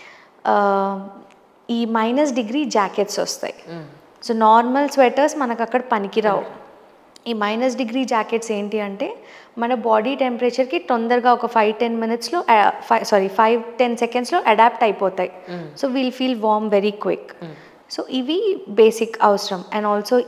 ఈ -degree జాకెట్స్ వస్తాయి. సో నార్మల్ స్వెటర్స్ మనకు అక్కడ పనికిరావు. ఈ -degree జాకెట్స్ ఏంటి అంటే మన బాడీ టెంపరేచర్కి తొందరగా ఒక 5-10 సెకండ్స్లో అడాప్ట్ అయిపోతాయి. So will feel warm very quick. So ఇవి బేసిక్ అవసరం. And also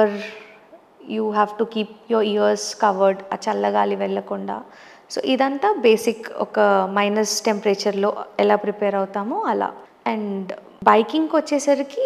you have to keep your ears covered, ఆ చల్లగాలి వెళ్ళకుండా. సో ఇదంతా బేసిక్ ఒక మైనస్ టెంపరేచర్లో ఎలా ప్రిపేర్ అవుతామో అలా. అండ్ బైకింగ్కి వచ్చేసరికి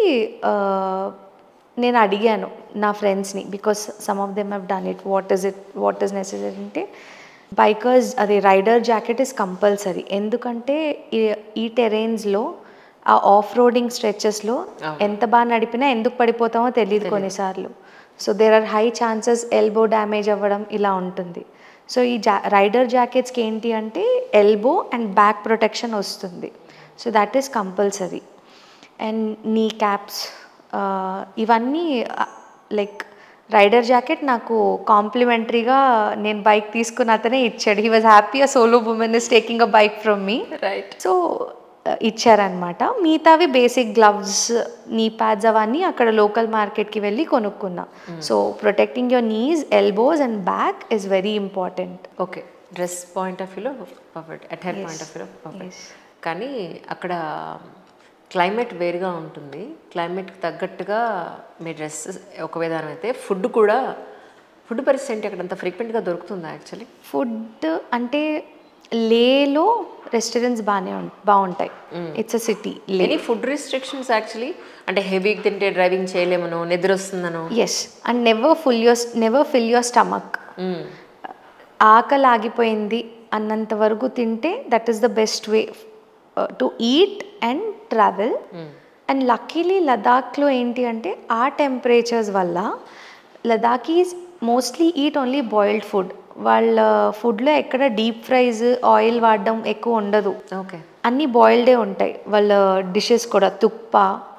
నేను అడిగాను నా ఫ్రెండ్స్ని, because some of them have done it. What is necessary అంటే బైకర్స్ అది రైడర్ జాకెట్ ఇస్ కంపల్సరీ. ఎందుకంటే ఈ టెరైన్స్లో ఆ ఆఫ్ రోడింగ్ స్ట్రెచెస్లో ఎంత బాగా నడిపినా ఎందుకు పడిపోతామో తెలియదు కొన్నిసార్లు. So there are high chances elbow damage అవ్వడం ఇలా ఉంటుంది. సో ఈ రైడర్ జాకెట్స్కి ఏంటి అంటే ఎల్బో అండ్ బ్యాక్ ప్రొటెక్షన్ వస్తుంది. So that is compulsory. And knee caps ఇవన్నీ లైక్ రైడర్ జాకెట్ నాకు కాంప్లిమెంటరీగా నేను బైక్ తీసుకున్న అతనే ఇచ్చాడు. He was happy a solo woman is taking a bike from me. Right. So ఇచ్చారనమాట. మిగతావి బేసిక్ గ్లవ్స్, నీ ప్యాడ్స్ అవన్నీ అక్కడ లోకల్ మార్కెట్కి వెళ్ళి కొనుక్కున్నా. So protecting your knees, elbows and back is very important. Okay, dress point of వ్యూలో perfect, attire point of వ్యూలో పర్ఫెక్ట్. కానీ అక్కడ క్లైమేట్ వేరుగా ఉంటుంది. క్లైమేట్కి తగ్గట్టుగా మీ డ్రెస్ ఒక విధానం అయితే ఫుడ్ పరిస్థితి ఏంటి? అక్కడ అంత ఫ్రీక్వెంట్గా దొరుకుతుందా? యాక్చువల్లీ ఫుడ్ అంటే లేలో రెస్టారెంట్స్ బాగుంటాయి. It's a city. Any food restrictions actually? అంటే హెవీగా తింటే డ్రైవింగ్ చేయలేమనో, నిద్ర వస్తుందనో? Yes, and never fill your stomach. ఆకలి ఆగిపోయింది అన్నంత వరకు తింటే that is the best way to eat and travel. And luckily లదాఖ్లో ఏంటి అంటే ఆ టెంపరేచర్స్ వల్ల Ladakhis mostly eat only boiled food. వాళ్ళ ఫుడ్లో ఎక్కడ డీప్ ఫ్రైస్, ఆయిల్ వాడడం ఎక్కువ ఉండదు. ఓకే, అన్నీ బాయిల్డే ఉంటాయి. వాళ్ళ డిషెస్ కూడా తుప్ప.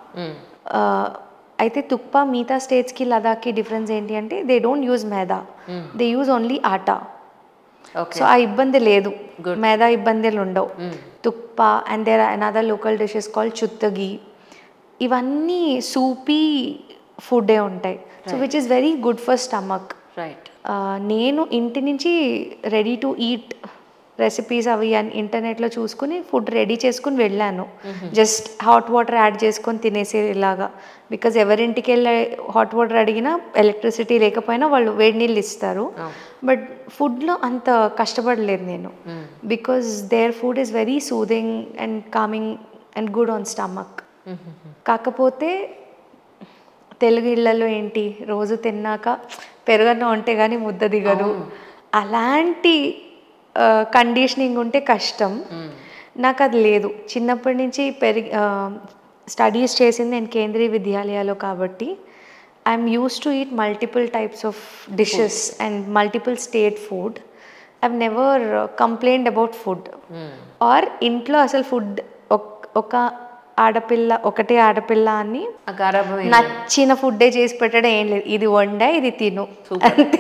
అయితే తుప్ప మిగతా స్టేట్స్కి లదాఖ్కి డిఫరెన్స్ ఏంటి అంటే they don't use maida, they use only atta. So ఆ ఇబ్బంది లేదు, మైదా ఇబ్బందులు ఉండవు. Thukpa and there are another local dishes called chutagi. ఇవన్నీ సూపీ ఫుడ్డే ఉంటాయి. So which is very good for stomach. Right. నేను ఇంటి నుంచి రెడీ టు ఈట్ రెసిపీస్ అవి అని ఇంటర్నెట్లో చూసుకుని ఫుడ్ రెడీ చేసుకుని వెళ్ళాను. జస్ట్ హాట్ వాటర్ యాడ్ చేసుకొని తినేసేలాగా. బికాజ్ ఎవరింటికి వెళ్ళి హాట్ వాటర్ అడిగినా ఎలక్ట్రిసిటీ లేకపోయినా వాళ్ళు వేడి నీళ్ళు ఇస్తారు. బట్ ఫుడ్లో అంత కష్టపడలేదు నేను, because their food is very soothing and calming and good on stomach. కాకపోతే తెలుగు ఇళ్లలో ఏంటి రోజు తిన్నాక పెరుగన్నం ఉంటే కానీ ముద్ద దిగదు. అలాంటి కండిషనింగ్ ఉంటే కష్టం. నాకు అది లేదు. చిన్నప్పటి నుంచి స్టడీస్ చేసింది నేను కేంద్రీయ విద్యాలయాలో కాబట్టి I'm used to eat multiple types of dishes and multiple state food. I've never complaint about food. Or ఇంట్లో అసలు ఫుడ్ ఒక ఆడపిల్ల, ఒకటే ఆడపిల్ల అని ఆ గారాబం నచ్చిన ఫుడ్డే చేసి పెట్టడం ఏం లేదు, ఇది వండా ఇది తిను అంతే.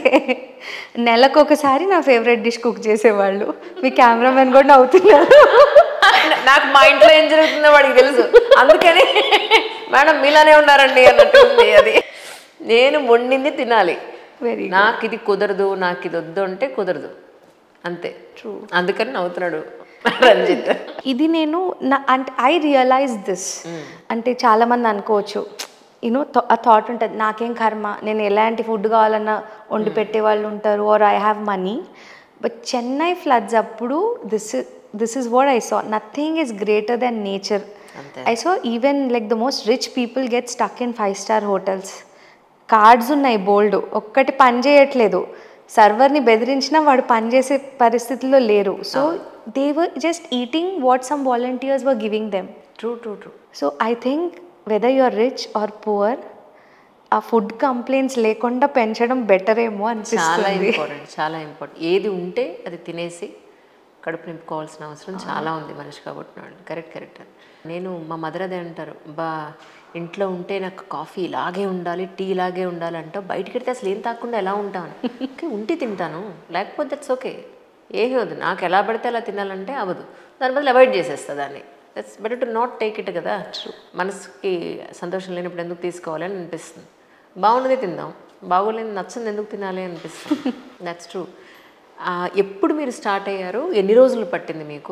నెలకు ఒకసారి నా ఫేవరెట్ డిష్ కుక్ చేసేవాళ్ళు. మీ కెమెరామెన్ కూడా నవ్వుతున్నారు. నాకు మా ఇంట్లో ఏం జరుగుతుందో వాడికి తెలుసు, అందుకని మేడం మీలానే ఉన్నారండి అన్నట్టు ఉంది అది. నేను వండింది తినాలి, నాకు ఇది కుదరదు, నాకు ఇది వద్దు అంటే కుదరదు, అంతే. ట్రూ. అందుకని నవ్వుతున్నాడు రంజిత్. ఇది నేను అంటే ఐ రియలైజ్ దిస్. అంటే చాలామంది అనుకోవచ్చు, యూనో ఆ థాట్ ఉంటుంది, నాకేం కర్మ, నేను ఎలాంటి ఫుడ్ కావాలన్నా వండి పెట్టే వాళ్ళు ఉంటారు, or I have money. But Chennai floods అప్పుడు this is what I saw. Nothing is greater than nature. I saw even like the most rich people get stuck in 5-star hotels. Cards ఉన్నాయి బోల్డ్, ఒక్కటి పని చేయట్లేదు, సర్వర్ని బెదిరించినా వాడు పనిచేసే పరిస్థితుల్లో లేరు. So they were just eating what some volunteers were giving them. True true true. So I think whether you are rich or poor, ఆ ఫుడ్ కంప్లైంట్స్ లేకుండా పెంచడం బెటర్ ఏమో అనిపిస్తుంది. చాలా ఇంపార్టెంట్, చాలా ఇంపార్టెంట్. ఏది ఉంటే అది తినేసి కడుపు నింపుకోవాల్సిన అవసరం చాలా ఉంది మనిషి కాబట్టినాడు. Correct correct. నేను మా మదర్ అదే అంటారు, బా ఇంట్లో ఉంటే నాకు కాఫీ ఇలాగే ఉండాలి, టీ ఇలాగే ఉండాలి అంటావు, బయటికి వెళ్తే అసలు ఏం తాకుండా ఎలా ఉంటాను, ఉంటే తింటాను, లేకపోతే దట్స్ ఓకే, ఏమీ వద్దు, నాకు ఎలా పడితే అలా తినాలంటే అవ్వదు, దాని బదులు అవాయిడ్ చేసేస్తా దాన్ని. That's better to not take it కదా. మనసుకి సంతోషం లేనప్పుడు ఎందుకు తీసుకోవాలి అని అనిపిస్తుంది. బాగున్నది తిందాం, బాగోలేని నచ్చింది ఎందుకు తినాలి అనిపిస్తుంది. That's true. ఎప్పుడు మీరు స్టార్ట్ అయ్యారు, ఎన్ని రోజులు పట్టింది మీకు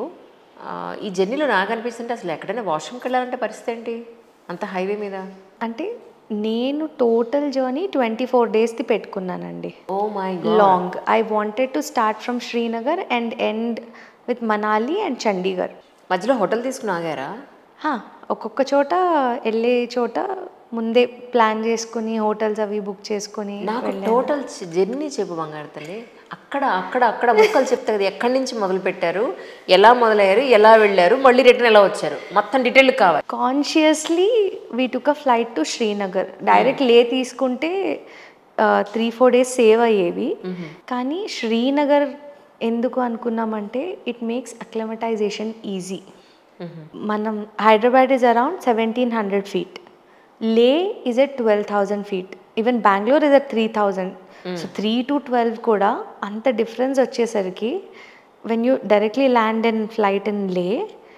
ఈ జర్నీలో? నాకు అనిపిస్తుంటే అసలు ఎక్కడైనా వాష్రూమ్కి వెళ్ళాలంటే పరిస్థితి ఏంటి అంత హైవే మీద? అంటే నేను టోటల్ జర్నీ 24 daysది పెట్టుకున్నానండి. Oh my god, long. I wanted to start from Srinagar and end with Manali and Chandigarh. మధ్యలో హోటల్ తీసుకుని ఆగారా? ఒక్కొక్క చోట వెళ్ళే చోట ముందే ప్లాన్ చేసుకుని హోటల్స్ అవి బుక్ చేసుకుని. నాకు టోటల్ జర్నీ చెప్పు బంగారు తల్లి. అక్కడ అక్కడ అక్కడ ముక్కలు చెప్తా కదా, ఎక్కడి నుంచి మొదలు పెట్టారు, ఎలా మొదలయ్యారు, ఎలా వెళ్ళారు, మళ్ళీ రిటర్న్ ఎలా వచ్చారు, మొత్తం డీటెయిల్ కావాలి. Consciously we took a flight to Srinagar. Direct Leh తీసుకుంటే 3-4 days సేవ్ అయ్యేవి. కానీ శ్రీనగర్ ఎందుకు అనుకున్నామంటే ఇట్ మేక్స్ అక్లమటైజేషన్ ఈజీ. మనం Hyderabad is around 1700 feet, Leh is at 12,000 feet, even Bengaluru is at 3,000. So 3 to 12 కూడా అంత డిఫరెన్స్ వచ్చేసరికి when you directly land in flight in Leh,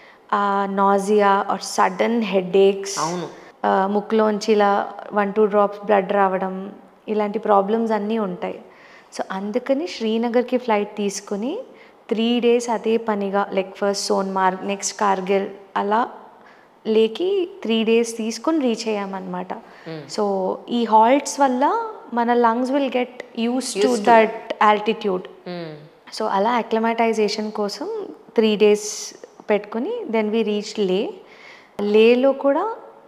nausea or sudden headaches, ముక్కులోంచి ఇలా 1-2 drops బ్లడ్ రావడం, ఇలాంటి ప్రాబ్లమ్స్ అన్నీ ఉంటాయి. సో అందుకని శ్రీనగర్కి ఫ్లైట్ తీసుకుని 3 days అదే పనిగా, like first Sonmarg, next Kargil, అలా లేకి 3 days తీసుకుని రీచ్ అయ్యామన్నమాట. సో ఈ హాల్ట్స్ వల్ల మన lungs will get used to that altitude. So అలా అక్లమటైజేషన్ కోసం 3 days పెట్టుకుని దెన్ వి రీచ్ లే. లేలో కూడా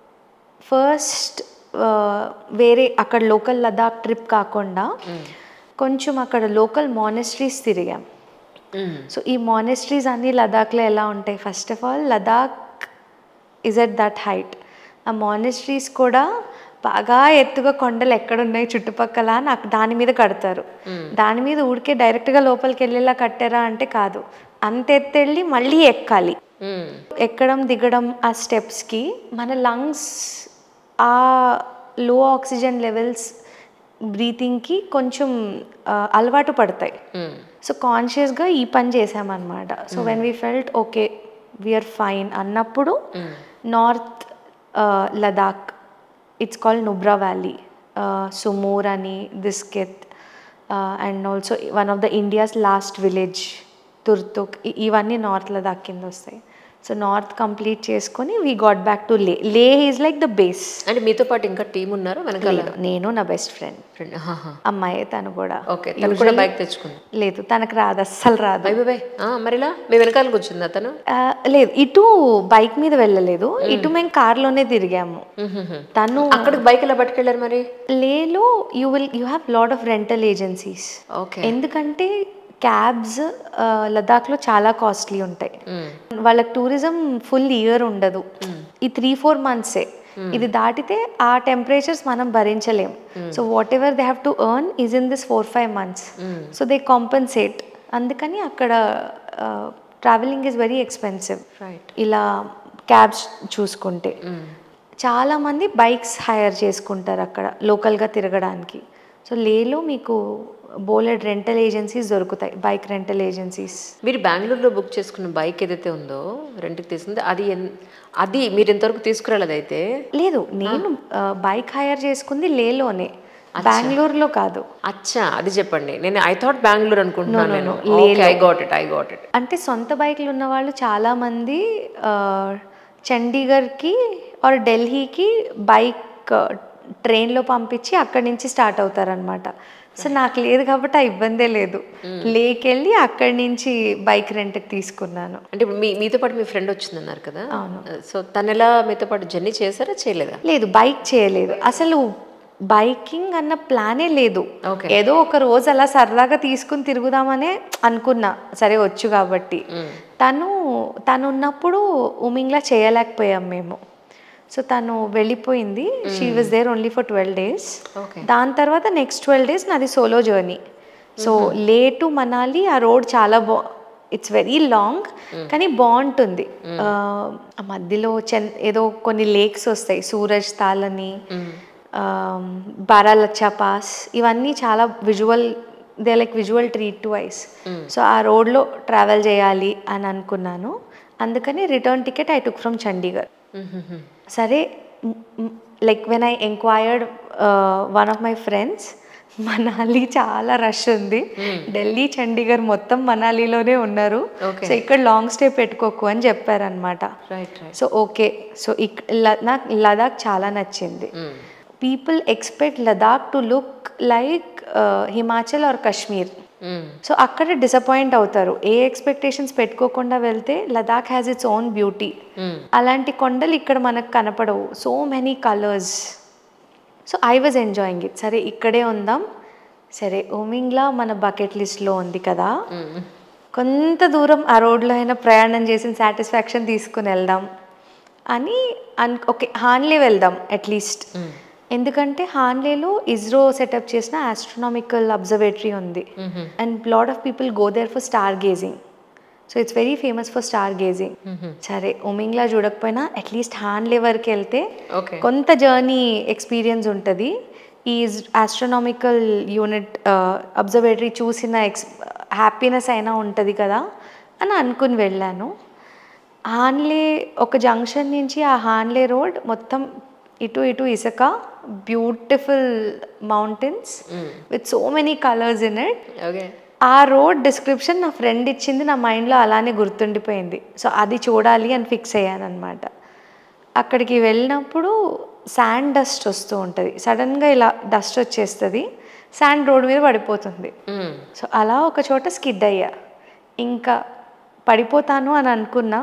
ఫస్ట్ వేరే అక్కడ లోకల్ లదాఖ్ ట్రిప్ కాకుండా కొంచెం అక్కడ లోకల్ మానెస్ట్రీస్ తిరిగాం. సో ఈ మానెస్ట్రీస్ అన్నీ లదాఖ్లో ఎలా ఉంటాయి, first of all Ladakh is at that height. ఆ మానెస్ట్రీస్ కూడా బాగా ఎత్తుగా కొండలు ఎక్కడున్నాయి చుట్టుపక్కల నాకు దాని మీద కడతారు. దాని మీద ఊరికే డైరెక్ట్గా లోపలికి వెళ్ళేలా కట్టారా అంటే కాదు, అంత ఎత్తు వెళ్ళి మళ్ళీ ఎక్కాలి. ఎక్కడం దిగడం ఆ స్టెప్స్కి మన లంగ్స్ ఆ లో ఆక్సిజన్ లెవెల్స్ బ్రీతింగ్కి కొంచెం అలవాటు పడతాయి. సో కాన్షియస్గా ఈ పని చేసామన్నమాట. So when we felt okay we're fine అన్నప్పుడు north Ladakh, it's called Nubra valley, Sumur అని, Diskit, and also one of the India's last village Turtuk, ఇవన్నీ నార్త్ లదాఖ్ కింద వస్తాయి. సో నార్త్ కంప్లీట్ చేసుకొని we got back to Leh. Leh is like the base. అంటే మీతో పాటు ఇంకా టీం ఉన్నారు వెనకాల? నేను నా బెస్ట్ ఫ్రెండ్ అమ్మాయి, తను కూడా. ఓకే, తను కూడా బైక్ తెచ్చుకుంది? లేదు, తనకు రాదు, అస్సలు రాదు. మరిలా మీ వెనకాల కూర్చుంది అతను? లేదు, ఇటు బైక్ మీద వెళ్ళలేదు, ఇటు మేము కార్లోనే తిరిగాము. తను అక్కడికి బైక్ ఎలా పట్టుకెళ్ళారు మరి? లేలో you have lot of rental agencies. ఎందుకంటే క్యాబ్స్ లదాఖ్లో చాలా కాస్ట్లీ ఉంటాయి. వాళ్ళకి టూరిజం ఫుల్ ఇయర్ ఉండదు, ఈ 3-4 months. ఇది దాటితే ఆ టెంపరేచర్స్ మనం భరించలేం. So what they have to earn is in this 4-5 months. So they compensate. అందుకని అక్కడ ట్రావెలింగ్ ఈజ్ వెరీ ఎక్స్పెన్సివ్. ఇలా క్యాబ్స్ చూసుకుంటే చాలామంది బైక్స్ హైర్ చేసుకుంటారు అక్కడ లోకల్గా తిరగడానికి. సో లేలో మీకు బోలెడ్ రెంటల్ ఏజెన్సీస్ దొరుకుతాయి, బైక్ రెంటల్ ఏజెన్సీస్. మీరు బెంగళూరులో బుక్ చేసుకున్న బైక్ ఏదైతే ఉందో రెంట్కి తీసుకుంది, అది మీరు ఇంతవరకు తీసుకురాలేదు అయితే? లేదు, నేను బైక్ హైర్ చేసుకుంది లేలోనే, బెంగళూరులో కాదు. అచ్చా, అది చెప్పండి. నేను ఐ థాట్ బెంగళూరు అనుకుంటున్నాను. నేను ఐ గాట్ ఇట్. అంటే సొంత బైక్లు ఉన్న వాళ్ళు చాలామంది చండీగఢ్కి ఆర్ ఢిల్లీకి బైక్ ట్రైన్లో పంపించి అక్కడి నుంచి స్టార్ట్ అవుతారనమాట. సో నాకు లేదు కాబట్టి ఆ ఇబ్బందే లేదు. లేకెళ్ళి అక్కడి నుంచి బైక్ రెంట్కి తీసుకున్నాను. అంటే మీతో పాటు మీ ఫ్రెండ్ వచ్చిందన్నారు కదా? అవును. సో తను ఎలా మీతో పాటు జర్నీ చేశారా, చేయలేదా? లేదు, బైక్ చేయలేదు. అసలు బైకింగ్ అన్న ప్లానే లేదు. ఏదో ఒక రోజు అలా సరదాగా తీసుకుని తిరుగుదామనే అనుకున్నా, సరే వచ్చు కాబట్టి. తను ఉన్నప్పుడు ఉమింగ్లా చేయలేకపోయాం మేము. సో తను వెళ్ళిపోయింది. She was there only for 12 days. దాని తర్వాత నెక్స్ట్ 12 days నాది solo journey. So Leh to Manali ఆ రోడ్ చాలా ఇట్స్ వెరీ లాంగ్, కానీ బాగుంటుంది. ఆ మధ్యలో ఏదో కొన్ని లేక్స్ వస్తాయి, సూరజ్ తాల్ అని, బారాలచ్చా పాస్, ఇవన్నీ చాలా they like visual treat to eyes. So ఆ రోడ్లో ట్రావెల్ చేయాలి అని అనుకున్నాను. అందుకని return ticket I took from Chandigarh. సరే, like when I enquired one of my friends, Manali చాలా రష్ ఉంది, ఢిల్లీ చండీగఢ్ మొత్తం మనాలిలోనే ఉన్నారు, సో ఇక్కడ లాంగ్ స్టే పెట్టుకోకు అని చెప్పారనమాట. సో ఓకే, సో నాకు లదాఖ్ చాలా నచ్చింది. People expect Ladakh to look like Himachal or Kashmir. So అక్కడ డిసప్పాయింట్ అవుతారు. ఏ ఎక్స్పెక్టేషన్స్ పెట్టుకోకుండా వెళ్తే Ladakh has its own beauty. అలాంటి కొండలు ఇక్కడ మనకు కనపడవు, so many colours. So I was enjoying it. సరే ఇక్కడే ఉందాం, సరే ఉమింగ్లా మన బకెట్ లిస్ట్లో ఉంది కదా, కొంత దూరం ఆ రోడ్లో అయినా ప్రయాణం చేసిన సాటిస్ఫాక్షన్ తీసుకుని వెళ్దాం అని ఓకే హాన్లే వెళ్దాం అట్లీస్ట్. ఎందుకంటే హాన్లేలో ఇస్రో సెటప్ చేసిన ఆస్ట్రోనామికల్ అబ్జర్వేటరీ ఉంది, and lot of people go there for star gazing. So it's very famous for star gazing. సరే ఉమింగ్లా చూడకపోయినా అట్లీస్ట్ హాన్లే వరకు వెళ్తే కొంత జర్నీ ఎక్స్పీరియన్స్ ఉంటుంది. ఈ ఆస్ట్రోనామికల్ యూనిట్ అబ్జర్వేటరీ చూసిన హ్యాపీనెస్ అయినా ఉంటుంది కదా అని అనుకుని వెళ్ళాను. హాన్లే ఒక జంక్షన్ నుంచి ఆ హాన్లే రోడ్ మొత్తం ఇటు ఇసుక, beautiful mountains with so many colours in it. ఆ రోడ్ డిస్క్రిప్షన్ నా ఫ్రెండ్ ఇచ్చింది, నా మైండ్లో అలానే గుర్తుండిపోయింది. సో అది చూడాలి అని ఫిక్స్ అయ్యాను అనమాట. అక్కడికి వెళ్ళినప్పుడు శాండ్ డస్ట్ వస్తూ ఉంటుంది, సడన్గా ఇలా డస్ట్ వచ్చేస్తుంది, శాండ్ రోడ్ మీద పడిపోతుంది. సో అలా ఒక చోట స్కిడ్ అయ్యా. ఇంకా పడిపోతాను అని అనుకున్నా,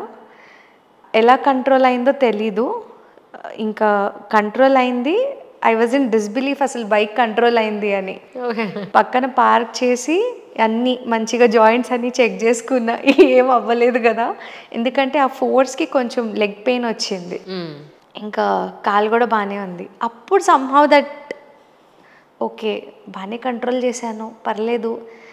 ఎలా కంట్రోల్ అయిందో తెలీదు. ఇంకా కంట్రోల్ అయింది. ఐ వాజ్ ఇన్ డిస్బిలీఫ్, అసలు బైక్ కంట్రోల్ అయింది అని. పక్కన పార్క్ చేసి అన్నీ మంచిగా జాయింట్స్ అన్నీ చెక్ చేసుకున్నా, ఏం అవ్వలేదు కదా, ఎందుకంటే ఆ ఫోర్స్కి కొంచెం లెగ్ పెయిన్ వచ్చింది. ఇంకా కాలు కూడా బాగానే ఉంది. అప్పుడు సమ్హౌ దట్ ఓకే బాగానే కంట్రోల్ చేశాను, పర్లేదు.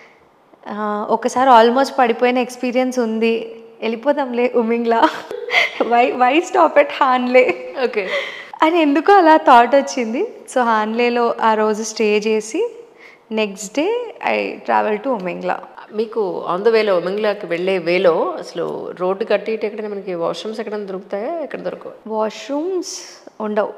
ఒకసారి ఆల్మోస్ట్ పడిపోయిన ఎక్స్పీరియన్స్ ఉంది, వెళ్ళిపోదాంలే Umlingla, why stop at Hanle okay అని ఎందుకో అలా థాట్ వచ్చింది. సో హాన్లేలో ఆ రోజు స్టే చేసి next day I travel to Umlingla. మీకు ఆన్ ద వేలో ఉమింగ్లాకి వెళ్ళే వేలో అసలు రోడ్డు కట్టి ఎక్కడైనా మనకి వాష్రూమ్స్ ఎక్కడైనా దొరుకుతాయా? ఎక్కడ దొరకవు? వాష్రూమ్స్ ఉండవు.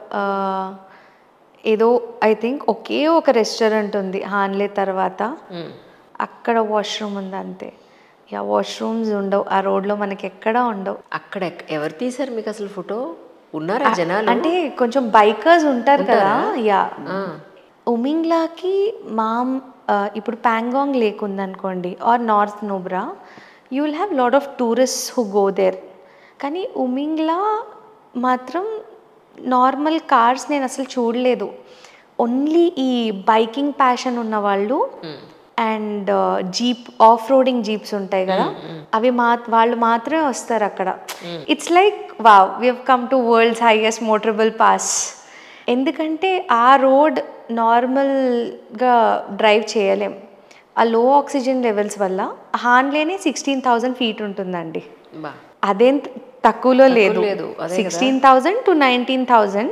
ఏదో ఐ థింక్ ఒకే ఒక రెస్టారెంట్ ఉంది హాన్లే తర్వాత, అక్కడ వాష్రూమ్ ఉంది అంతే. యా వాష్రూమ్స్ ఉండవు ఆ రోడ్లో, మనకి ఎక్కడా ఉండవు. అక్కడ ఎవరు తీసారు మీకు అసలు ఫోటో? ఉన్నారా జనాలు? అంటే కొంచెం బైకర్స్ ఉంటారు కదా. యా ఉమింగ్లాకి ఇప్పుడు ప్యాంగాంగ్ లేక్ ఉందనుకోండి or north Nubra, you will have lot of tourists who go there. కానీ ఉమింగ్లా మాత్రం నార్మల్ కార్స్ నేను అసలు చూడలేదు. ఓన్లీ ఈ బైకింగ్ ప్యాషన్ ఉన్న వాళ్ళు and jeep, off roading jeeps ఉంటాయి కదా, అవి వాళ్ళు మాత్రమే వస్తారు అక్కడ. It's like wow, we have come to world's highest motorable pass. ఎందుకంటే ఆ రోడ్ నార్మల్గా డ్రైవ్ చేయలేం, ఆ లో ఆక్సిజన్ లెవెల్స్ వల్ల. హాన్లేనే 16,000 feet ఉంటుందండి. అదేం తక్కువలో లేదు. 16,000 to 19,000.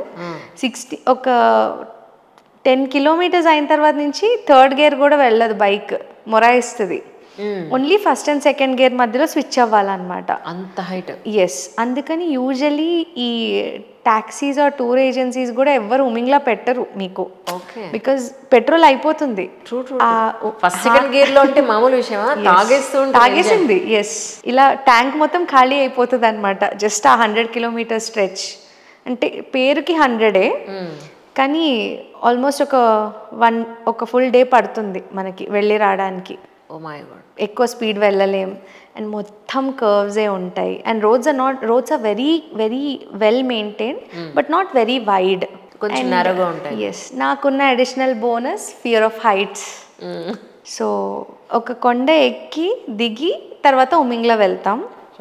10 kilometers అయిన తర్వాత నుంచి థర్డ్ గేర్ కూడా వెళ్ళదు, బైక్ మొరాయిస్తుంది. Only first and second gear మధ్యలో స్విచ్ అవ్వాలన్నమాట. అంత హైట్. ఎస్, అందుకని యూజువలీ ఈ టాక్సీస్ ఆర్ టూర్ ఏజెన్సీస్ కూడా ఎవరు ఉమింగ్లా పెట్టరు మీకు, బికాజ్ పెట్రోల్ అయిపోతుంది. ఫస్ట్ సెకండ్ గేర్ లో అంటే మామూలు విషయమా, తాగేసింది. ఎస్, ఇలా ట్యాంక్ మొత్తం ఖాళీ అయిపోతుంది అనమాట జస్ట్ ఆ 100 kilometers స్ట్రెచ్. అంటే పేరుకి 100, కానీ ఆల్మోస్ట్ ఒక ఫుల్ డే పడుతుంది మనకి వెళ్ళి రావడానికి. ఎక్కువ స్పీడ్ వెళ్ళలేం అండ్ మొత్తం కర్వ్సే ఉంటాయి. And roads are very very well maintain but not very wide, కొంచెం నారోగా ఉంటాయి. ఎస్, నాకున్న additional bonus fear of heights. So ఒక కొండ ఎక్కి దిగి తర్వాత ఉమింగ్లా వెళ్తాం.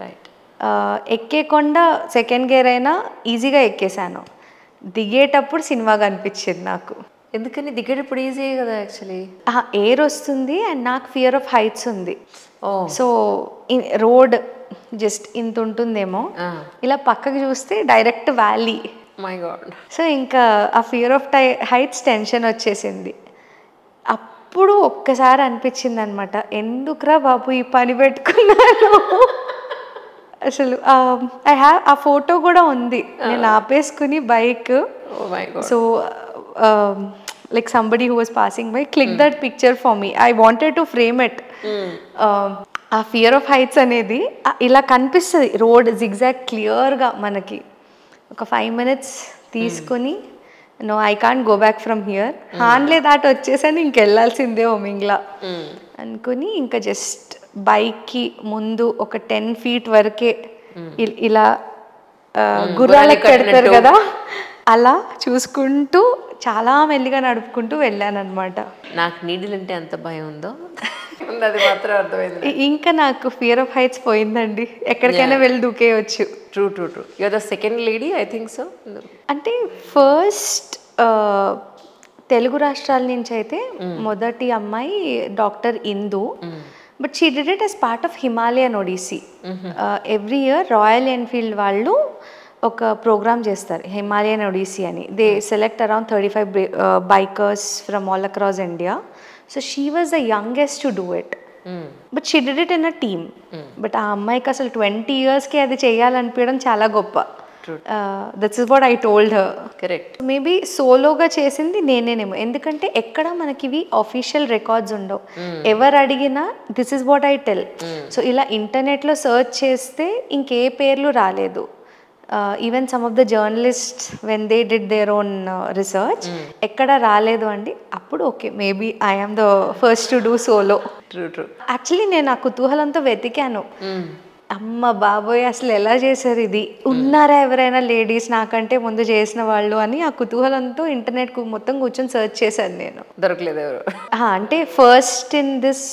ఎక్కే కొండ సెకండ్ గేర్ అయినా ఈజీగా ఎక్కేసాను. దిగేటప్పుడు సినిమాగా అనిపించింది నాకు. ఎందుకని? దిగేటప్పుడు ఈజీ కదా యాక్చువల్లీ. ఎయిర్ వస్తుంది అండ్ నాకు ఫియర్ ఆఫ్ హైట్స్ ఉంది. సో రోడ్ జస్ట్ ఇంత ఉంటుందేమో, ఇలా పక్కకు చూస్తే direct valley. My god. So ఇంకా ఆ ఫియర్ ఆఫ్ హైట్స్ టెన్షన్ వచ్చేసింది. అప్పుడు ఒక్కసారి అనిపించింది అనమాట, ఎందుకురా బాబు ఈ పని పెట్టుకున్నాను. అసలు ఆ ఫోటో కూడా ఉంది, నేను ఆపేసుకుని bike. So like somebody who was passing by clicked that picture for me. I wanted to frame it. ఆ ఫియర్ ఆఫ్ హైట్స్ అనేది ఇలా కనిపిస్తుంది రోడ్ జిగ్జాగ్ క్లియర్గా మనకి. ఒక 5 minutes తీసుకుని no I can't go back from here, Hanle దాటి వచ్చేసాను, ఇంకెళ్ళాల్సిందే ఉమింగ్లా అనుకుని ఇంకా జస్ట్ బైక్కి ముందు ఒక 10 feet వరకే ఇలా గుర్రాలకు పెడతారు కదా, అలా చూసుకుంటూ చాలా మెల్లిగా నడుపుకుంటూ వెళ్ళాను అనమాట. నాకు నీడిల్ అంటే ఎంత భయం ఉందో అది మాత్రం అర్థమైంది. ఇంకా నాకు ఫియర్ ఆఫ్ హైట్స్ పోయిందండి, ఎక్కడికైనా వెళ్ళి దూకేయచ్చు. True true true. You are the second lady I think so. అంటే ఫస్ట్ తెలుగు రాష్ట్రాల నుంచి అయితే మొదటి అమ్మాయి doctor Indu, but she did it as part of Himalayan Odyssey. Every year Royal Enfield వాళ్ళు ఒక ప్రోగ్రామ్ చేస్తారు హిమాలయన్ ఒడిసీ అని. They select around 35 bikers from all across India. So she was the youngest to do it, but she did it in a team. But ఆ అమ్మాయికి అసలు 20 yearsకి అది చేయాలనిపించడం చాలా గొప్ప. That's is what I told her. Correct. Maybe సోలోగా చేసింది నేనేనేమో, ఎందుకంటే ఎక్కడ మనకి ఇవి ఆఫీషియల్ రికార్డ్స్ ఉండవు. ఎవరు అడిగినా this is what I tell. So ఇలా ఇంటర్నెట్లో సర్చ్ చేస్తే ఇంకే పేర్లు రాలేదు. Even some of the journalist when they did their own research ఎక్కడ రాలేదు అండి. అప్పుడు okay, maybe I am the first to do solo. True true. Actually నేను ఆ కుతూహలంతో వెతికాను, అమ్మ బాబోయ్ అసలు ఎలా చేశారు ఇది, ఉన్నారా ఎవరైనా లేడీస్ నాకంటే ముందు చేసిన వాళ్ళు అని ఆ కుతూహలంతో ఇంటర్నెట్ మొత్తం కూర్చొని సర్చ్ చేశాను నేను. దొరకలేదు ఎవరు. అంటే ఫస్ట్ ఇన్ దిస్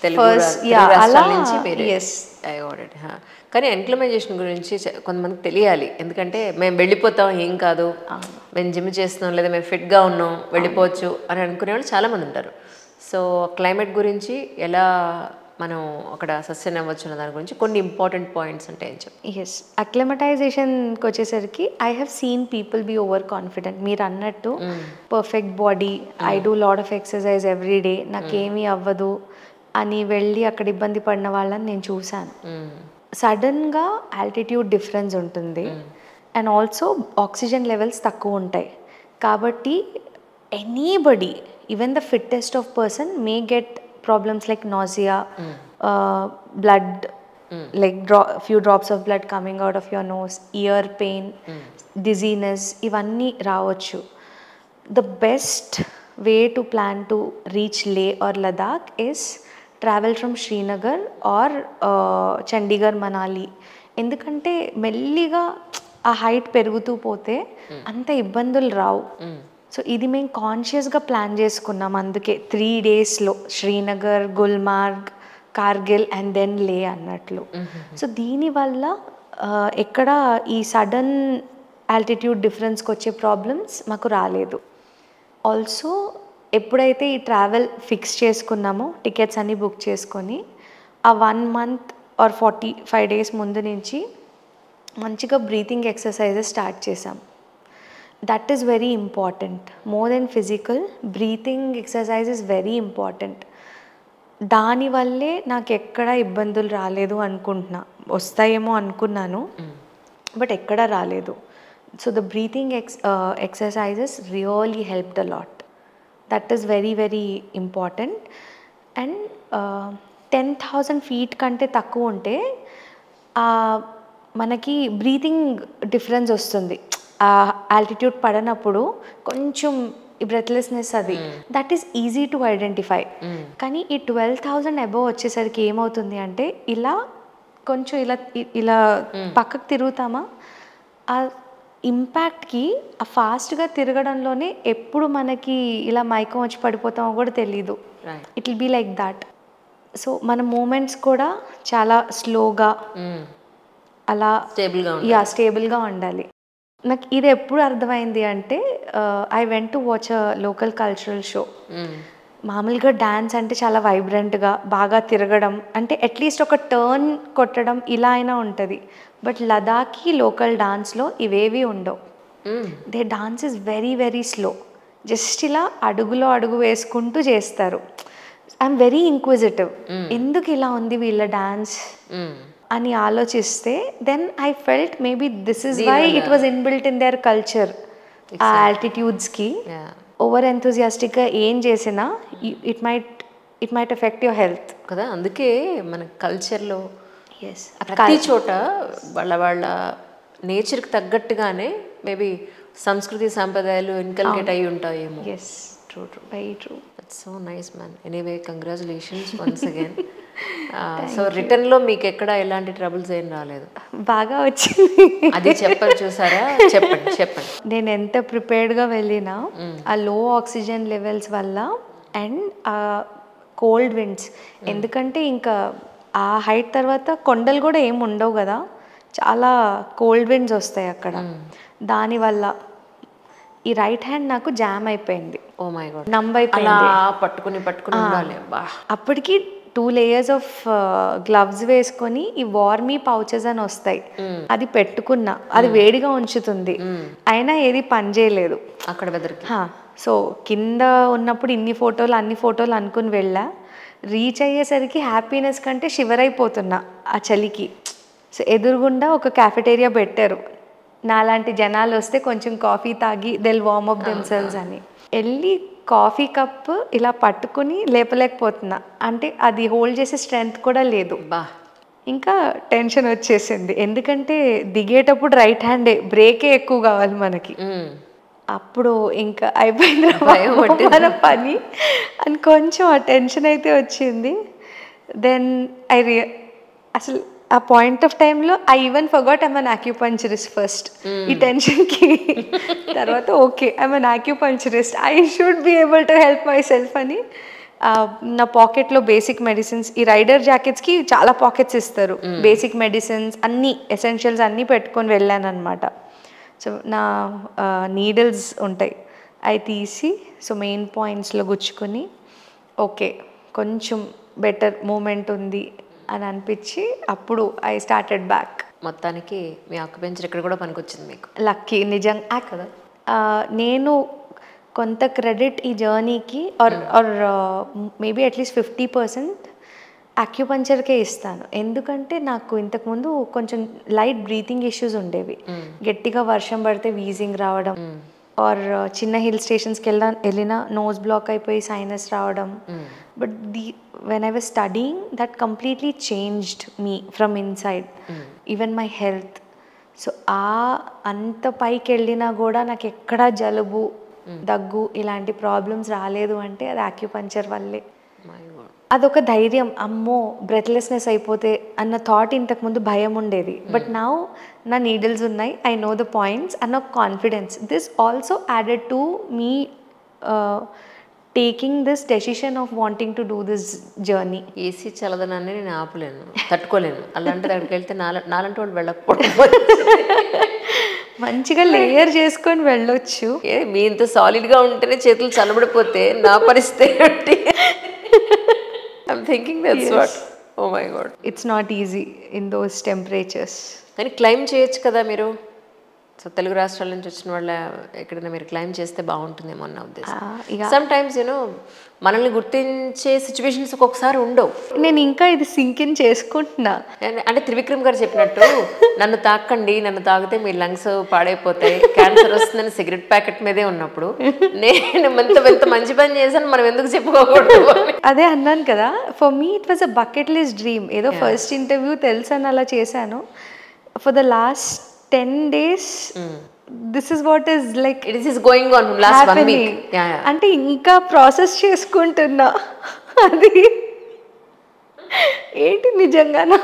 కానీ ఎన్క్లమైజేషన్ గురించి కొంతమందికి తెలియాలి, ఎందుకంటే మేము వెళ్ళిపోతాం ఏం కాదు, మేము జిమ్ చేస్తున్నాం లేదా మేము ఫిట్గా ఉన్నాం వెళ్ళిపోవచ్చు అని అనుకునేవాళ్ళు చాలామంది ఉంటారు. సో క్లైమేట్ గురించి ఎలా మనం అక్కడ సస్టైన్ అవ్వచ్చు అన్న దాని గురించి కొన్ని ఇంపార్టెంట్ పాయింట్స్ అంటే ఏం చెప్పి. ఎస్, అక్లమటైజేషన్కి వచ్చేసరికి I have seen people be over confident. మీరు అన్నట్టు perfect body, I do lot of exercise every day, నాకేమీ అవ్వదు అని వెళ్ళి అక్కడ ఇబ్బంది పడిన వాళ్ళని నేను చూశాను. సడన్గా ఆల్టిట్యూడ్ డిఫరెన్స్ ఉంటుంది అండ్ ఆల్సో ఆక్సిజన్ లెవెల్స్ తక్కువ ఉంటాయి. కాబట్టి anybody, even the fittest of person may get problems like nausea, blood, like few drops of blood coming out of your nose, ear pain, dizziness, ivanni raavochu. The best way to plan to reach Leh or Ladakh is travel from Srinagar or Chandigarh, Manali. ఎందుకంటే మెల్లిగా ఆ height పెరుగుతూ పోతే అంత ఇబ్బందులు రావు. So ఇది మేము కాన్షియస్గా ప్లాన్ చేసుకున్నాం, అందుకే 3 daysలో శ్రీనగర్, గుల్మార్గ్, కార్గిల్ అండ్ దెన్ లే అన్నట్లు. సో దీనివల్ల ఎక్కడ ఈ సడన్ ఆల్టిట్యూడ్ డిఫరెన్స్కి వచ్చే ప్రాబ్లమ్స్ మాకు రాలేదు. ఆల్సో ఎప్పుడైతే ఈ ట్రావెల్ ఫిక్స్ చేసుకున్నామో, టికెట్స్ అన్నీ బుక్ చేసుకొని ఆ 1 month or 45 days ముందు నుంచి మంచిగా బ్రీతింగ్ ఎక్సర్సైజెస్ స్టార్ట్ చేసాం. That is very important. More than physical, breathing exercise is very important. దానివల్లే నాకు ఎక్కడ ఇబ్బందులు రాలేదు అనుకుంటున్నా. వస్తాయేమో అనుకున్నాను, బట్ ఎక్కడ రాలేదు. So the breathing exercises really helped a lot. That is very very important. And 10,000 feet కంటే తక్కువ ఉంటే మనకి బ్రీతింగ్ డిఫరెన్స్ వస్తుంది. ఆ ఆల్టిట్యూడ్ పడినప్పుడు కొంచెం బ్రెత్లెస్నెస్ అది that is easy to identify. కానీ ఈ 12,000 అబోవ్ వచ్చేసరికి ఏమవుతుంది అంటే ఇలా కొంచెం ఇలా ఇలా పక్కకు తిరుగుతామా, ఆ ఇంపాక్ట్కి ఆ ఫాస్ట్గా తిరగడంలోనే ఎప్పుడు మనకి ఇలా మైకం వచ్చి పడిపోతామో కూడా తెలీదు. It will be like that. So మన మూమెంట్స్ కూడా చాలా స్లోగా అలా స్టేబుల్గా ఉండాలి. నాకు ఇది ఎప్పుడు అర్థమైంది అంటే I went to watch a local cultural show. మామూలుగా డ్యాన్స్ అంటే చాలా వైబ్రెంట్గా బాగా తిరగడం, అంటే అట్లీస్ట్ ఒక టర్న్ కొట్టడం ఇలా అయినా ఉంటుంది. బట్ లదాఖీ లోకల్ డాన్స్లో ఇవేవి ఉండవు. They dance is very very slow. Just ఇలా అడుగులో అడుగు వేసుకుంటూ చేస్తారు. ఐఎమ్ వెరీ ఇంక్విజిటివ్, ఎందుకు ఇలా ఉంది వీళ్ళ డాన్స్ అని ఆలోచిస్తే then I felt maybe this is why it was inbuilt in their culture. ఆ ఆల్టిట్యూడ్స్కి ఓవర్ ఎంతూజియాస్టిక్గా ఏం చేసినా it might affect your health కదా. అందుకే మన కల్చర్లో ప్రతి చోట వాళ్ళ నేచర్కి తగ్గట్టుగానే మేబీ సంస్కృతి సాంప్రదాయాలు ఇన్కల్కేట్ అయి ఉంటాయేమో. Yes, true true, very true. That's so nice man. Anyway congratulations once again. So రిటర్న్లో మీకు ఎక్కడ ఎలాంటి ట్రబుల్స్ ఏం రాలేదు? బాగా వచ్చింది. అది చెప్పాలి, చూసారా? చెప్పండి. నేను ఎంత ప్రిపేర్డ్గా వెళ్ళినా ఆ లో ఆక్సిజన్ లెవెల్స్ వల్ల అండ్ ఆ కోల్డ్ విండ్స్, ఎందుకంటే ఇంకా ఆ హైట్ తర్వాత కొండలు కూడా ఏమి ఉండవు కదా, చాలా కోల్డ్ విండ్స్ వస్తాయి అక్కడ. దానివల్ల ఈ రైట్ హ్యాండ్ నాకు జామ్ అయిపోయింది. ఓ మై గాడ్, నంబ్ అయిపోయింది. పట్టుకుని ఉండాలి. అప్పటికి 2 layers ఆఫ్ గ్లవ్స్ వేసుకొని ఈ వార్మీ పౌచెస్ అని వస్తాయి, అది పెట్టుకున్నా. అది వేడిగా ఉంచుతుంది, అయినా ఏది పని చేయలేదు అక్కడ వెదర్కి. సో కింద ఉన్నప్పుడు అన్ని ఫోటోలు అనుకుని వెళ్ళా. రీచ్ అయ్యేసరికి హ్యాపీనెస్ కంటే షివర్ అయిపోతున్నా ఆ చలికి. సో ఎదురుగుండా ఒక క్యాఫెటేరియా పెట్టారు, నాలాంటి జనాలు వస్తే కొంచెం కాఫీ తాగి దెల్ వార్మ్ అప్ దెమ్సెల్వ్స్ అని. వెళ్ళి కాఫీ కప్ ఇలా పట్టుకుని లేపలేకపోతున్నా, అంటే అది హోల్డ్ చేసే స్ట్రెంగ్త్ కూడా లేదు. ఇంకా టెన్షన్ వచ్చేసింది, ఎందుకంటే దిగేటప్పుడు రైట్ హ్యాండే, బ్రేకే ఎక్కువ కావాలి మనకి. అప్పుడు ఇంకా అయిపోయింది మన పని అని కొంచెం ఆ టెన్షన్ అయితే వచ్చింది. దెన్ అసలు ఆ పాయింట్ ఆఫ్ టైంలో I even forgot I'm an acupuncturist first. ఈ టెన్షన్కి తర్వాత okay I'm an acupuncturist, I should be able to help myself అని నా పాకెట్లో బేసిక్ మెడిసిన్స్, ఈ రైడర్ జాకెట్స్కి చాలా పాకెట్స్ ఇస్తారు, బేసిక్ మెడిసిన్స్ అన్నీ ఎసెన్షియల్స్ అన్నీ పెట్టుకొని వెళ్ళాను అనమాట. సో నా నీడిల్స్ ఉంటాయి, అవి తీసి సో మెయిన్ పాయింట్స్లో గుచ్చుకొని ఓకే కొంచెం బెటర్ మూమెంట్ ఉంది అని అనిపించి అప్పుడు ఐ స్టార్టెడ్ బ్యాక్. మొత్తానికి మీ ఆక్యుపెంచర్ ఇక్కడ కూడా పనికొచ్చింది మీకు. లక్కీ నిజంగా కదా. నేను కొంత క్రెడిట్ ఈ జర్నీకి ఆర్ మేబీ అట్లీస్ట్ 50% ఆక్యుపంచర్కే ఇస్తాను. ఎందుకంటే నాకు ఇంతకుముందు కొంచెం లైట్ బ్రీతింగ్ ఇష్యూస్ ఉండేవి. గట్టిగా వర్షం పడితే వీజింగ్ రావడం, ఆర్ చిన్న హిల్ స్టేషన్స్కి వెళ్ళినా నోస్ బ్లాక్ అయిపోయి సైనస్ రావడం. But when I was studying, that completely changed me from inside, even my health. So అంత పైకి వెళ్ళినా కూడా నాకు ఎక్కడా జలుబు దగ్గు ఇలాంటి ప్రాబ్లమ్స్ రాలేదు అంటే అది ఆక్యుపంచర్ వల్లే. అదొక ధైర్యం, అమ్మో బ్రెత్లెస్నెస్ అయిపోతే అన్న థాట్ ఇంతకుముందు భయం ఉండేది. బట్ నౌ నా నీడిల్స్ ఉన్నాయి, ఐ నో ద పాయింట్స్ అన్న confidence. This also added to me taking this decision of wanting to do this journey. AC చల్లదనాన్ని నేను ఆపలేను, తట్టుకోలేను. అలాంటి దగ్గరికి వెళ్తే నాలంటి వాళ్ళు వెళ్ళకపోవడం, మంచిగా లేయర్ చేసుకొని వెళ్ళొచ్చు. మీ ఇంత సాలిడ్గా ఉంటేనే చేతులు చల్లబడిపోతే నా పరిస్థితి ఏంటి? I'm thinking that's what. Oh oh my god. It's not easy in those temperatures. కానీ క్లైమ్ చేయొచ్చు కదా మీరు. సో తెలుగు రాష్ట్రాల నుంచి వచ్చిన వాళ్ళ ఎక్కడైనా మీరు క్లైమ్ చేస్తే బాగుంటుందేమో అన్న ఉద్దేశం. సమ్ టైమ్స్ యూనో మనల్ని గుర్తించే సిచ్యువేషన్స్ ఒక్కొక్కసారి ఉండవు. నేను ఇంకా ఇది సింకిన్ చేసుకుంటున్నా. అంటే త్రివిక్రమ్ గారు చెప్పినట్టు నన్ను తాకండి, నన్ను తాగితే మీ లంగ్స్ పాడైపోతాయి, క్యాన్సర్ వస్తుందని సిగరెట్ ప్యాకెట్ మీదే ఉన్నప్పుడు నేను ఎంత మంచి పని చేశాను మనం ఎందుకు చెప్పుకోకూడదు. అదే అన్నాను కదా, for me it was a bucket list dream. ఏదో ఫస్ట్ ఇంటర్వ్యూ తెలుసు అని అలా చేశాను. For the last 10 days this is what is like it is going on from last happening. 1 week. Yeah. అంటే ఇంకా ప్రాసెస్ చేసుకుంటున్నా. అది ఏంటి నిజంగానా.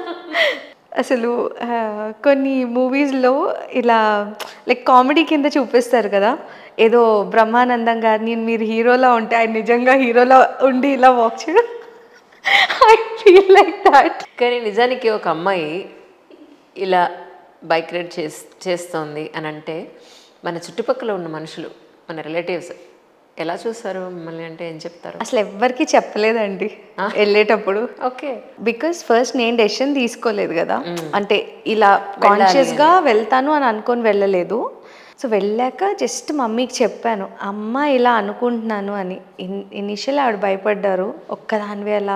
అసలు కొన్ని మూవీస్లో ఇలా లైక్ కామెడీ కింద చూపిస్తారు కదా, ఏదో బ్రహ్మానందం గారిని మీరు హీరోలా ఉంటే ఆయన నిజంగా హీరోలా ఉండి ఇలా వాక్ చేయడం. I feel like that. కానీ నిజానికి ఒక అమ్మాయి ఇలా బైక్ రైడ్ చేస్తోంది అని అంటే మన చుట్టుపక్కల ఉన్న మనుషులు, మన రిలేటివ్స్ ఎలా చూస్తారు మిమ్మల్ని అంటే ఏం చెప్తారు? అసలు ఎవ్వరికి చెప్పలేదండి వెళ్ళేటప్పుడు. ఓకే. బికాస్ ఫస్ట్ నేను డెసిషన్ తీసుకోలేదు కదా, అంటే ఇలా కాన్షియస్గా వెళ్తాను అని అనుకొని వెళ్ళలేదు. సో వెళ్ళాక జస్ట్ మమ్మీకి చెప్పాను, అమ్మ ఇలా అనుకుంటున్నాను అని. ఇనిషియల్ ఆవిడ భయపడ్డారు, ఒక్కదానివే అలా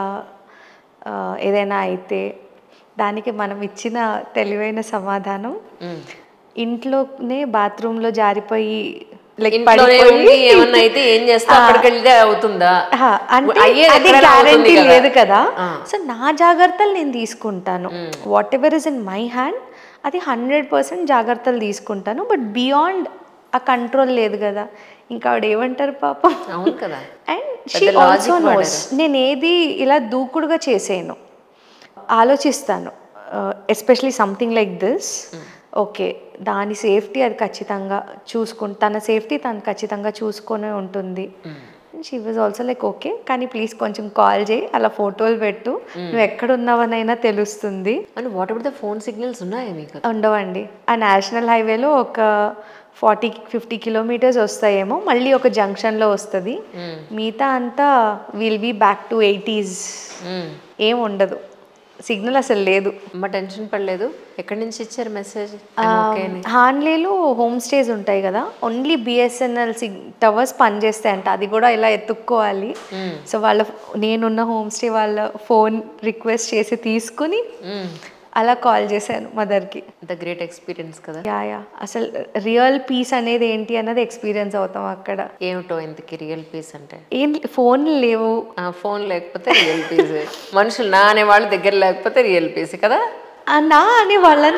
ఏదైనా అయితే. దానికి మనం ఇచ్చిన తెలివైన సమాధానం, ఇంట్లోనే బాత్రూంలో జారిపోయి లైక్ ఏమన్నా అయితే ఏం చేస్తా, అక్కడికి వెళ్తే అవుతుందా అంటే అది గ్యారంటీ లేదు కదా. సో నా జాగ్రత్తలు నేను తీసుకుంటాను. Whatever is in my hand అది 100% జాగ్రత్తలు తీసుకుంటాను. బట్ బియాండ్ ఆ కంట్రోల్ లేదు కదా, ఇంకా ఆవిడ ఏమంటారు పాపం. అవును కదా. అండ్ షీ ఆల్సో నోస్ నేను ఏది ఇలా దూకుడుగా చేసేయను, ఆలోచిస్తాను. Especially something like this, okay దాని సేఫ్టీ అది ఖచ్చితంగా తన సేఫ్టీ తను ఖచ్చితంగా చూసుకొని ఉంటుంది. She was also like okay, కానీ ప్లీజ్ కొంచెం కాల్ చేయి, అలా ఫోటోలు పెట్టు, నువ్వు ఎక్కడున్నావనైనా తెలుస్తుంది. And what about the phone signals ఉన్నాయా మీకు? ఉండవండి. ఆ నేషనల్ హైవేలో ఒక 40-50 kilometers వస్తాయేమో, మళ్ళీ ఒక జంక్షన్లో వస్తుంది. మిగతా అంతా will be back to 80s. ఏం ఉండదు, సిగ్నల్ అసలు లేదు. అమ్మ టెన్షన్ పడలేదు? ఎక్కడి నుంచి ఇచ్చారు మెసేజ్? హాన్లీలో హోమ్ స్టేస్ ఉంటాయి కదా, ఓన్లీ బిఎస్ఎన్ఎల్ టవర్స్ పనిచేస్తాయంట, అది కూడా ఇలా ఎత్తుక్కోవాలి. సో నేనున్న హోమ్ స్టే వాళ్ళ ఫోన్ రిక్వెస్ట్ చేసి తీసుకుని అలా కాల్ చేశాను మదర్కి. ద గ్రేట్ ఎక్స్పీరియన్స్ కదా. యా అసలు రియల్ పీస్ అనేది ఏంటి అన్నది ఎక్స్పీరియన్స్ అవుతాం అక్కడ. ఏమిటో ఇంతకి రియల్ పీస్ అంటే? ఏం ఫోన్ లేవు, ఫోన్ లేకపోతే రియల్ పీస్. మనుషులు నా అనే వాళ్ళు దగ్గర లేకపోతే రియల్ పీస్ కదా. నా అనే వాళ్ళని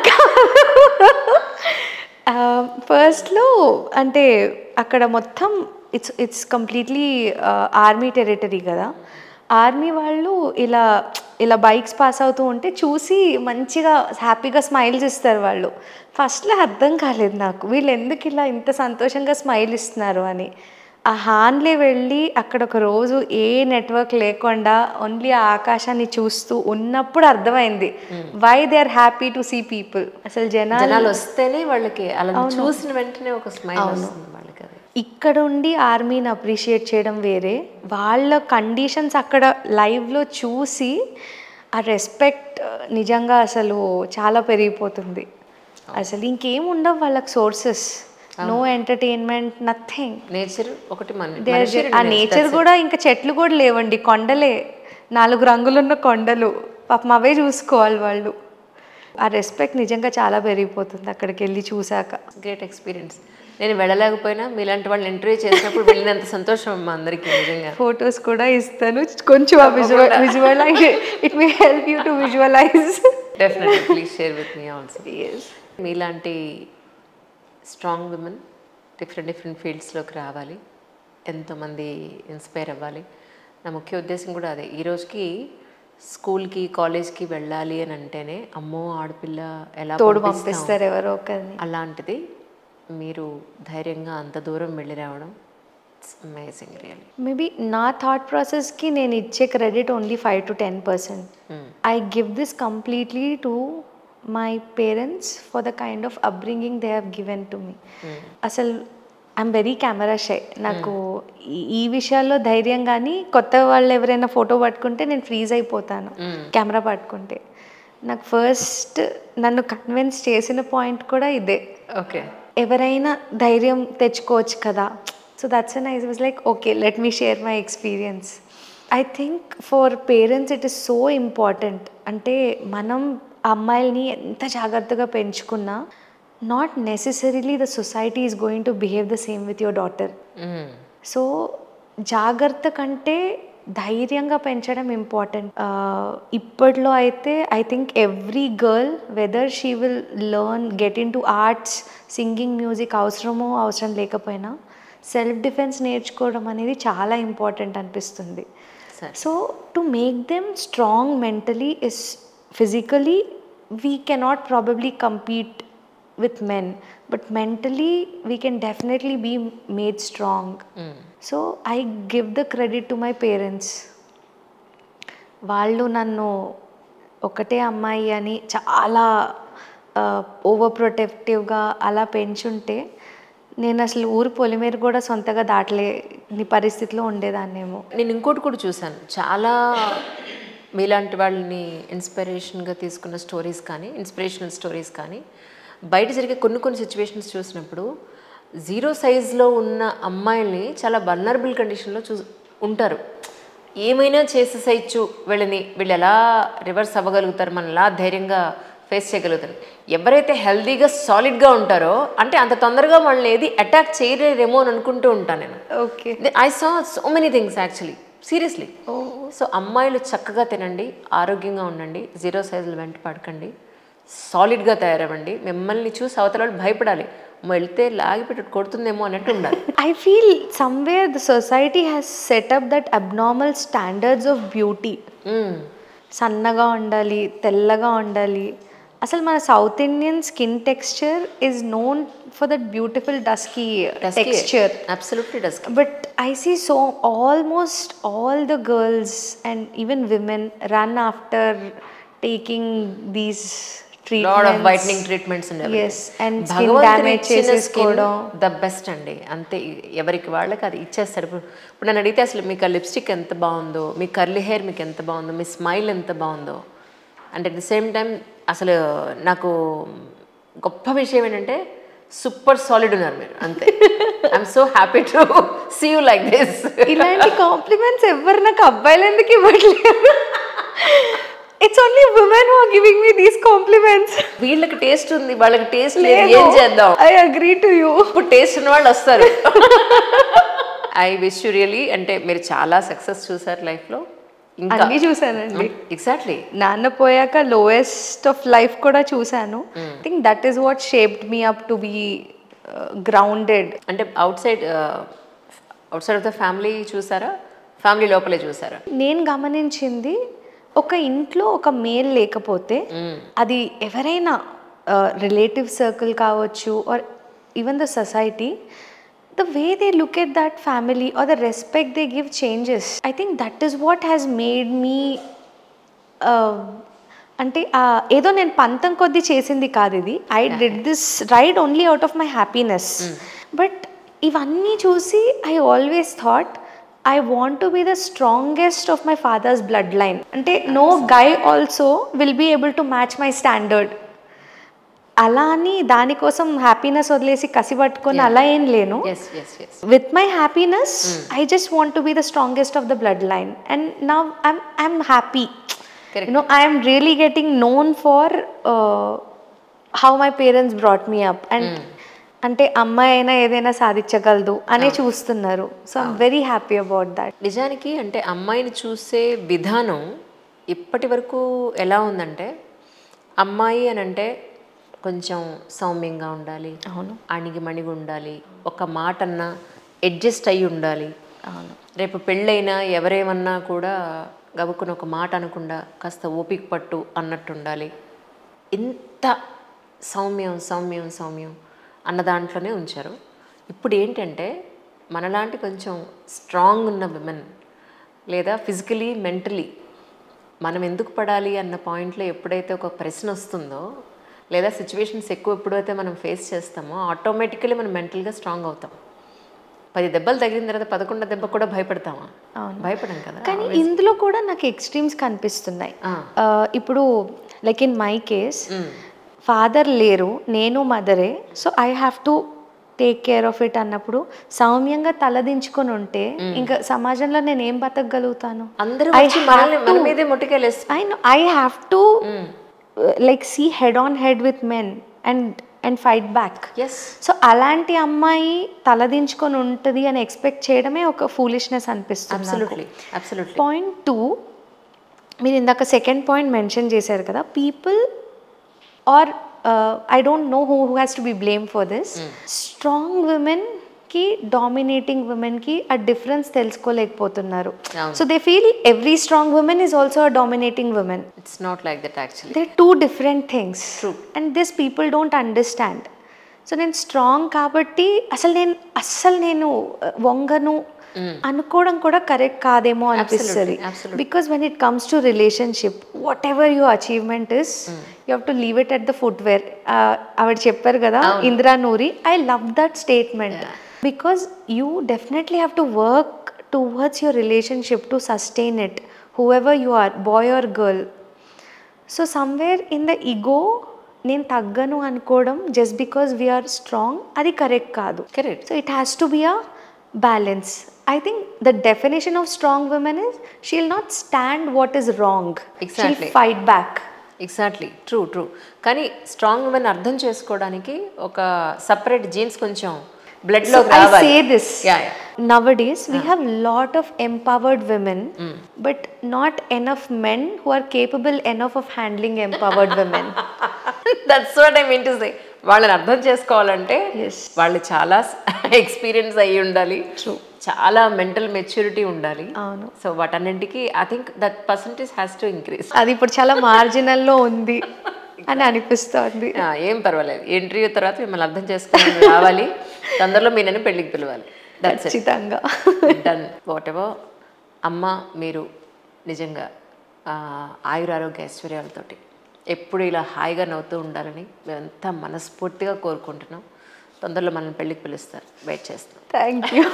ఫస్ట్లో అంటే అక్కడ మొత్తం ఇట్స్ కంప్లీట్లీ ఆర్మీ టెరిటరీ కదా. ఆర్మీ వాళ్ళు ఇలా బైక్స్ పాస్ అవుతూ ఉంటే చూసి మంచిగా హ్యాపీగా స్మైల్స్ ఇస్తారు వాళ్ళు. ఫస్ట్లో అర్థం కాలేదు నాకు, వీళ్ళు ఎందుకు ఇలా ఇంత సంతోషంగా స్మైల్ ఇస్తున్నారు అని. ఆ హాన్లే వెళ్ళి అక్కడ ఒక రోజు ఏ నెట్వర్క్ లేకుండా ఓన్లీ ఆ ఆకాశాన్ని చూస్తూ ఉన్నప్పుడు అర్థమైంది why they are happy to see people. అసలు జనాలు వస్తేనే వాళ్ళకి అలా చూసిన వెంటనే ఒక స్మైల్ వస్తుంది వాళ్ళకి. ఇక్కడ ఉండి ఆర్మీని అప్రిషియేట్ చేయడం వేరే, వాళ్ళ కండిషన్స్ అక్కడ లైవ్లో చూసి ఆ రెస్పెక్ట్ నిజంగా అసలు చాలా పెరిగిపోతుంది. అసలు ఇంకేం ఉండవు వాళ్ళకి sources, no entertainment, nothing. Nature ఒకటి, ఆ నేచర్ కూడా ఇంకా చెట్లు కూడా లేవండి, కొండలే, 4 రంగులున్న కొండలు, పాపం అవే చూసుకోవాలి వాళ్ళు. ఆ రెస్పెక్ట్ నిజంగా చాలా పెరిగిపోతుంది అక్కడికి వెళ్ళి చూసాక. Great experience. నేను వెళ్ళలేకపోయినా మీలాంటి వాళ్ళు ఇంటర్వ్యూ చేసినప్పుడు వెళ్ళినంత సంతోషం అమ్మా అందరికీ. నిజంగా ఫొటోస్ కూడా ఇస్తాను కొంచెం, visualize, it will help you to visualize. Definitely please share with me also. మీలాంటి స్ట్రాంగ్ విమెన్ డిఫరెంట్ ఫీల్డ్స్లోకి రావాలి, ఎంతోమంది ఇన్స్పైర్ అవ్వాలి. నా ముఖ్య ఉద్దేశం కూడా అదే. ఈ రోజుకి స్కూల్కి కాలేజ్కి వెళ్ళాలి అని అంటేనే అమ్మో ఆడపిల్ల ఎలా తోడు పంపిస్తారు ఎవరో ఒకరిని. అలాంటిది మీరు ధైర్యంగా అంత దూరం వెళ్ళి రావడం ఇట్స్ అమేజింగ్ రియల్లీ. మేబీ నా థాట్ ప్రాసెస్కి నేను ఇచ్చే credit only 5 to 10%. I give this completely to my parents for the kind of upbringing they have given to me. అసలు ఐఎమ్ వెరీ కెమెరా షై. నాకు ఈ విషయాల్లో ధైర్యం, కానీ కొత్త వాళ్ళు ఎవరైనా ఫోటో పట్టుకుంటే నేను ఫ్రీజ్ అయిపోతాను కెమెరా పట్టుకుంటే. నాకు ఫస్ట్ నన్ను కన్విన్స్ చేసిన పాయింట్ కూడా ఇదే. ఓకే, ఎవరైనా ధైర్యం తెచ్చుకోవచ్చు కదా. So that's and I was like okay, let me share my experience. I think for parents it is so important. అంటే మనం అమ్మాయిల్ని ఎంత జాగ్రత్తగా పెంచుకున్నా, not necessarily the society is going to behave the same with your daughter. So జాగ్రత్త కంటే ధైర్యంగా పెంచడం ఇంపార్టెంట్. ఇప్పట్లో అయితే I think every girl, whether she will learn, get into arts, singing, music అవసరమో అవసరం లేకపోయినా సెల్ఫ్ డిఫెన్స్ నేర్చుకోవడం అనేది చాలా ఇంపార్టెంట్ అనిపిస్తుంది. So to make them strong mentally is physically we cannot probably compete with men, but mentally we can definitely be made strong. So I give the credit to my parents. వాళ్ళు నన్ను ఒకటే అమ్మాయి అని చాలా over ప్రొటెక్టివ్గా అలా పెంచుంటే నేను అసలు ఊరు పొలిమేర కూడా సొంతగా దాటలేని పరిస్థితిలో ఉండేదాన్నేమో. నేను ఇంకోటి కూడా చూశాను, చాలా మీలాంటి వాళ్ళని ఇన్స్పిరేషన్గా తీసుకున్న స్టోరీస్ కానీ, ఇన్స్పిరేషనల్ స్టోరీస్ కానీ, బయట జరిగే కొన్ని సిచ్యువేషన్స్ చూసినప్పుడు 0 సైజ్లో ఉన్న అమ్మాయిల్ని చాలా వల్నరబుల్ కండిషన్లో ఉంటారు. ఏమైనా చేసేసచ్చు వీళ్ళని, వీళ్ళు ఎలా రివర్స్ అవ్వగలుగుతారు, మనం ఎలా ధైర్యంగా ఫేస్ చేయగలుగుతారు. ఎవరైతే హెల్దీగా సాలిడ్గా ఉంటారో అంటే అంత తొందరగా వాళ్ళని ఏది అటాక్ చేయలేరేమో అని అనుకుంటూ ఉంటాను నేను. Okay, I saw so many things actually, seriously. So అమ్మాయిలు చక్కగా తినండి, ఆరోగ్యంగా ఉండండి, 0 సైజులు వెంట పడకండి, సాలిడ్గా తయారవ్వండి. మిమ్మల్ని చూసి అవతల వాళ్ళు భయపడాలి, వెళ్తే లాగిపెట్టి కొడుతుందేమో అన్నట్టు ఉండాలి. I feel somewhere the society has set up that abnormal standards of beauty. సన్నగా ఉండాలి, తెల్లగా ఉండాలి. అసలు మన South Indian skin texture is known for that beautiful dusky texture. Absolutely dusky. But I see so almost all the girls and even women run after taking these treatments, lot of whitening treatments and everything. Yes, and skin damage చేసేసుకోవడం the best అండి. అంతే, ఎవరికి వాళ్ళకి అది ఇచ్చేస్తారు. ఇప్పుడు నన్ను అడిగితే అసలు మీకు ఆ లిప్స్టిక్ ఎంత బాగుందో, మీ కర్లీ హెయిర్ మీకు ఎంత బాగుందో, మీ స్మైల్ ఎంత బాగుందో, and at the same time అసలు నాకు గొప్ప విషయం ఏంటంటే సూపర్ సాలిడ్ ఉన్నారు మీరు, అంతే. I'm so happy to see you like this. ఇలాంటి కాంప్లిమెంట్స్ ఎవరు నాకు అబ్బాయిలు ఎందుకు ఇవ్వట్లేదు? It's only women who are giving me these compliments. వీళ్ళకి టేస్ట్ ఉంది, వాళ్ళకి టేస్ట్ లేదు, ఏం చేద్దాం? I agree to you. ఇప్పుడు టేస్ట్ ఉన్న వాళ్ళు వస్తారు. ఐ విష్ యూ రియలీ, అంటే మీరు చాలా సక్సెస్ చూసారు లైఫ్లో. ఇంకా అన్నీ చూసానండి. ఎగ్జాక్ట్లీ. నాన్న పోయాక లోయెస్ట్ ఆఫ్ లైఫ్ కూడా చూసాను. I think that is what shaped me up to be grounded. అంటే outside of the family చూసారా, ఫ్యామిలీ లోపలే చూసారా? నేను గమనించింది, ఒక ఇంట్లో ఒక మేల్ లేకపోతే అది ఎవరైనా రిలేటివ్ సర్కిల్ కావచ్చు or even the society, the way they look at that family or the respect they give changes. I think that is what has made me, అంటే ఏదో నేను పంతం కొద్దీ చేసింది కాదు ఇది. I did this ride only out of my happiness. But ఇవన్నీ చూసి I always thought I want to be the strongest of my father's bloodline. Ante no guy also will be able to match my standard. Ala ani dani kosam happiness వదిలేసి కసి పట్టుకొని అలా ఏం లేను. With my happiness, I just want to be the strongest of the bloodline. And now I'm happy. Correct. You know, I am really getting known for how my parents brought me up. And అంటే అమ్మాయి అయినా ఏదైనా సాధించగలదు అనే చూస్తున్నారు. So I'm very happy about that. నిజానికి అంటే అమ్మాయిని చూసే విధానం ఇప్పటి వరకు ఎలా ఉందంటే, అమ్మాయి అని అంటే కొంచెం సౌమ్యంగా ఉండాలి, అవును, అణిగిమణిగి ఉండాలి, ఒక మాట అన్నా అడ్జస్ట్ అయ్యి ఉండాలి, అవును, రేపు పెళ్ళైనా ఎవరేమన్నా కూడా గబుక్కున ఒక మాట అనకుండా కాస్త ఓపిక పట్టు అన్నట్టు ఉండాలి. ఇంత సౌమ్యం సౌమ్యం సౌమ్యం అన్న దాంట్లోనే ఉంచారు. ఇప్పుడు ఏంటంటే మనలాంటి కొంచెం స్ట్రాంగ్ ఉన్న విమెన్, లేదా ఫిజికలీ మెంటలీ మనం ఎందుకు పడాలి అన్న పాయింట్లో ఎప్పుడైతే ఒక ప్రశ్న వస్తుందో, లేదా సిచ్యువేషన్స్ ఎక్కువ ఎప్పుడైతే మనం ఫేస్ చేస్తామో, ఆటోమేటికలీ మనం మెంటల్గా స్ట్రాంగ్ అవుతాం. 10 దెబ్బలు తగిలిన తర్వాత 11వ దెబ్బ కూడా భయపడతామా? భయపడం కదా. కానీ ఇందులో కూడా నాకు ఎక్స్ట్రీమ్స్ కనిపిస్తున్నాయి. ఇప్పుడు like in my case father లేరు, నేను మదరే, so I have to take care of it అన్నప్పుడు సౌమ్యంగా తలదించుకొని ఉంటే ఇంకా సమాజంలో నేను ఏం బతకగలుగుతాను? I have to like see head on head with men and fight back. So అలాంటి అమ్మాయి తలదించుకొని ఉంటుంది అని ఎక్స్పెక్ట్ చేయడమే ఒక ఫూలిష్నెస్ అనిపిస్తుంది. పాయింట్ 2, మీరు ఇందాక సెకండ్ పాయింట్ మెన్షన్ చేశారు కదా, people are I don't know who has to be blamed for this. Strong women ki dominating women ki a difference తెలుసుకోలేకపోతున్నారు. So they feel every strong woman is also a dominating woman. It's not like that actually. They're two different things. True. And this people don't understand. So నేను strong కాబట్టి అసలు నేను వంగను అనుకోవడం కూడా correct కాదేమో అనిపిస్తుంది. Because when it comes to relationship, whatever your achievement is, you have to leave it at the footwear. ఆవిడ చెప్పారు కదా Indira Nooyi, I love that statement because you definitely have to work towards your relationship to sustain it, whoever you are, boy or girl. So somewhere in the ego నేను తగ్గను అనుకోవడం just because we are strong, అది correct కాదు. So it has to be a balance. I think the definition of strong women is she'll not stand what is wrong. Exactly. She'll fight back. Exactly. True. కానీ strong women అర్థం చేసుకోవడానికి ఒక separate jeans కొంచెం blood లో రావాలి. I say this. Nowadays we have lot of empowered women, but not enough men who are capable enough of handling empowered women. That's what I mean to say. వాళ్ళని అర్థం చేసుకోవాలంటే వాళ్ళు చాలా experience అయ్యి ఉండాలి, చాలా మెంటల్ మెచ్యూరిటీ ఉండాలి. So వాటన్నింటికి I think that percentage has to increase. అది ఇప్పుడు చాలా మార్జినల్లో ఉంది అని అనిపిస్తుంది. ఏం పర్వాలేదు, ఇంటర్వ్యూ తర్వాత మిమ్మల్ని అర్థం చేసుకుని రావాలి, తొందరలో మీ నన్ను పెళ్ళికి పిలవాలి. ఖచ్చితంగా. డన్. వాట్ ఎవర్ అమ్మ, మీరు నిజంగా ఆయురారోగ్య ఐశ్వర్యాలతోటి ఎప్పుడు ఇలా హాయిగా నవ్వుతూ ఉండాలని మేమంతా మనస్ఫూర్తిగా కోరుకుంటున్నాం. తొందరలో మనల్ని పెళ్ళికి పిలుస్తారు, వెయిట్ చేస్తాం. Thank you.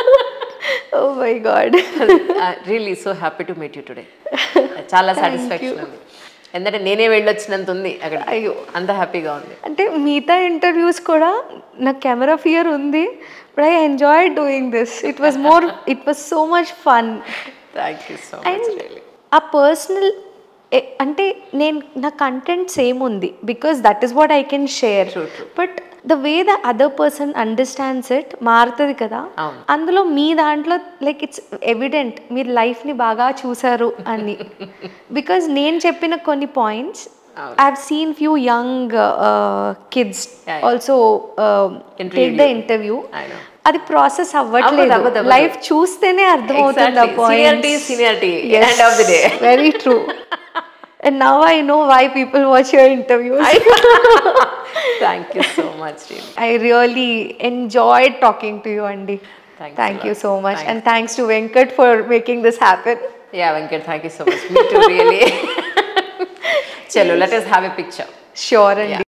Oh my god, really so happy to meet you today. చాలా సాటిస్ఫాక్షన్ ఉంది, ఎందుకంటే నేనే వెళ్ళొచ్చినంత ఉంది అక్కడ. అయ్యో, అంత హ్యాపీగా ఉంది. అంటే మిగతా ఇంటర్వ్యూస్ కూడా నాకు కెమెరా ఫియర్ ఉంది, but I enjoy doing this. It was so much fun. Thank you so much. ఆ పర్సనల్ అంటే నా కంటెంట్ సేమ్ ఉంది because that is what I can share, but the way the other person understands it మారుతుంది కదా. అందులో మీ దాంట్లో like it's evident మీరు లైఫ్ని బాగా చూసారు అని. బికాస్ నేను చెప్పిన కొన్ని points I have seen few young kids also take the interview. అది ప్రాసెస్ అవ్వట్లేదు, లైఫ్ చూస్తేనే అర్థమవుతుంది ఆ పాయింట్. Very true. And now I know why people watch your interviews. Thank you so much. Really. I really enjoyed talking to you, Andy. Thank you so much. And thanks to Venkat for making this happen. Yeah, Venkat, thank you so much. Me too, really. Chalo, let us have a picture. Sure, Andy. Yeah.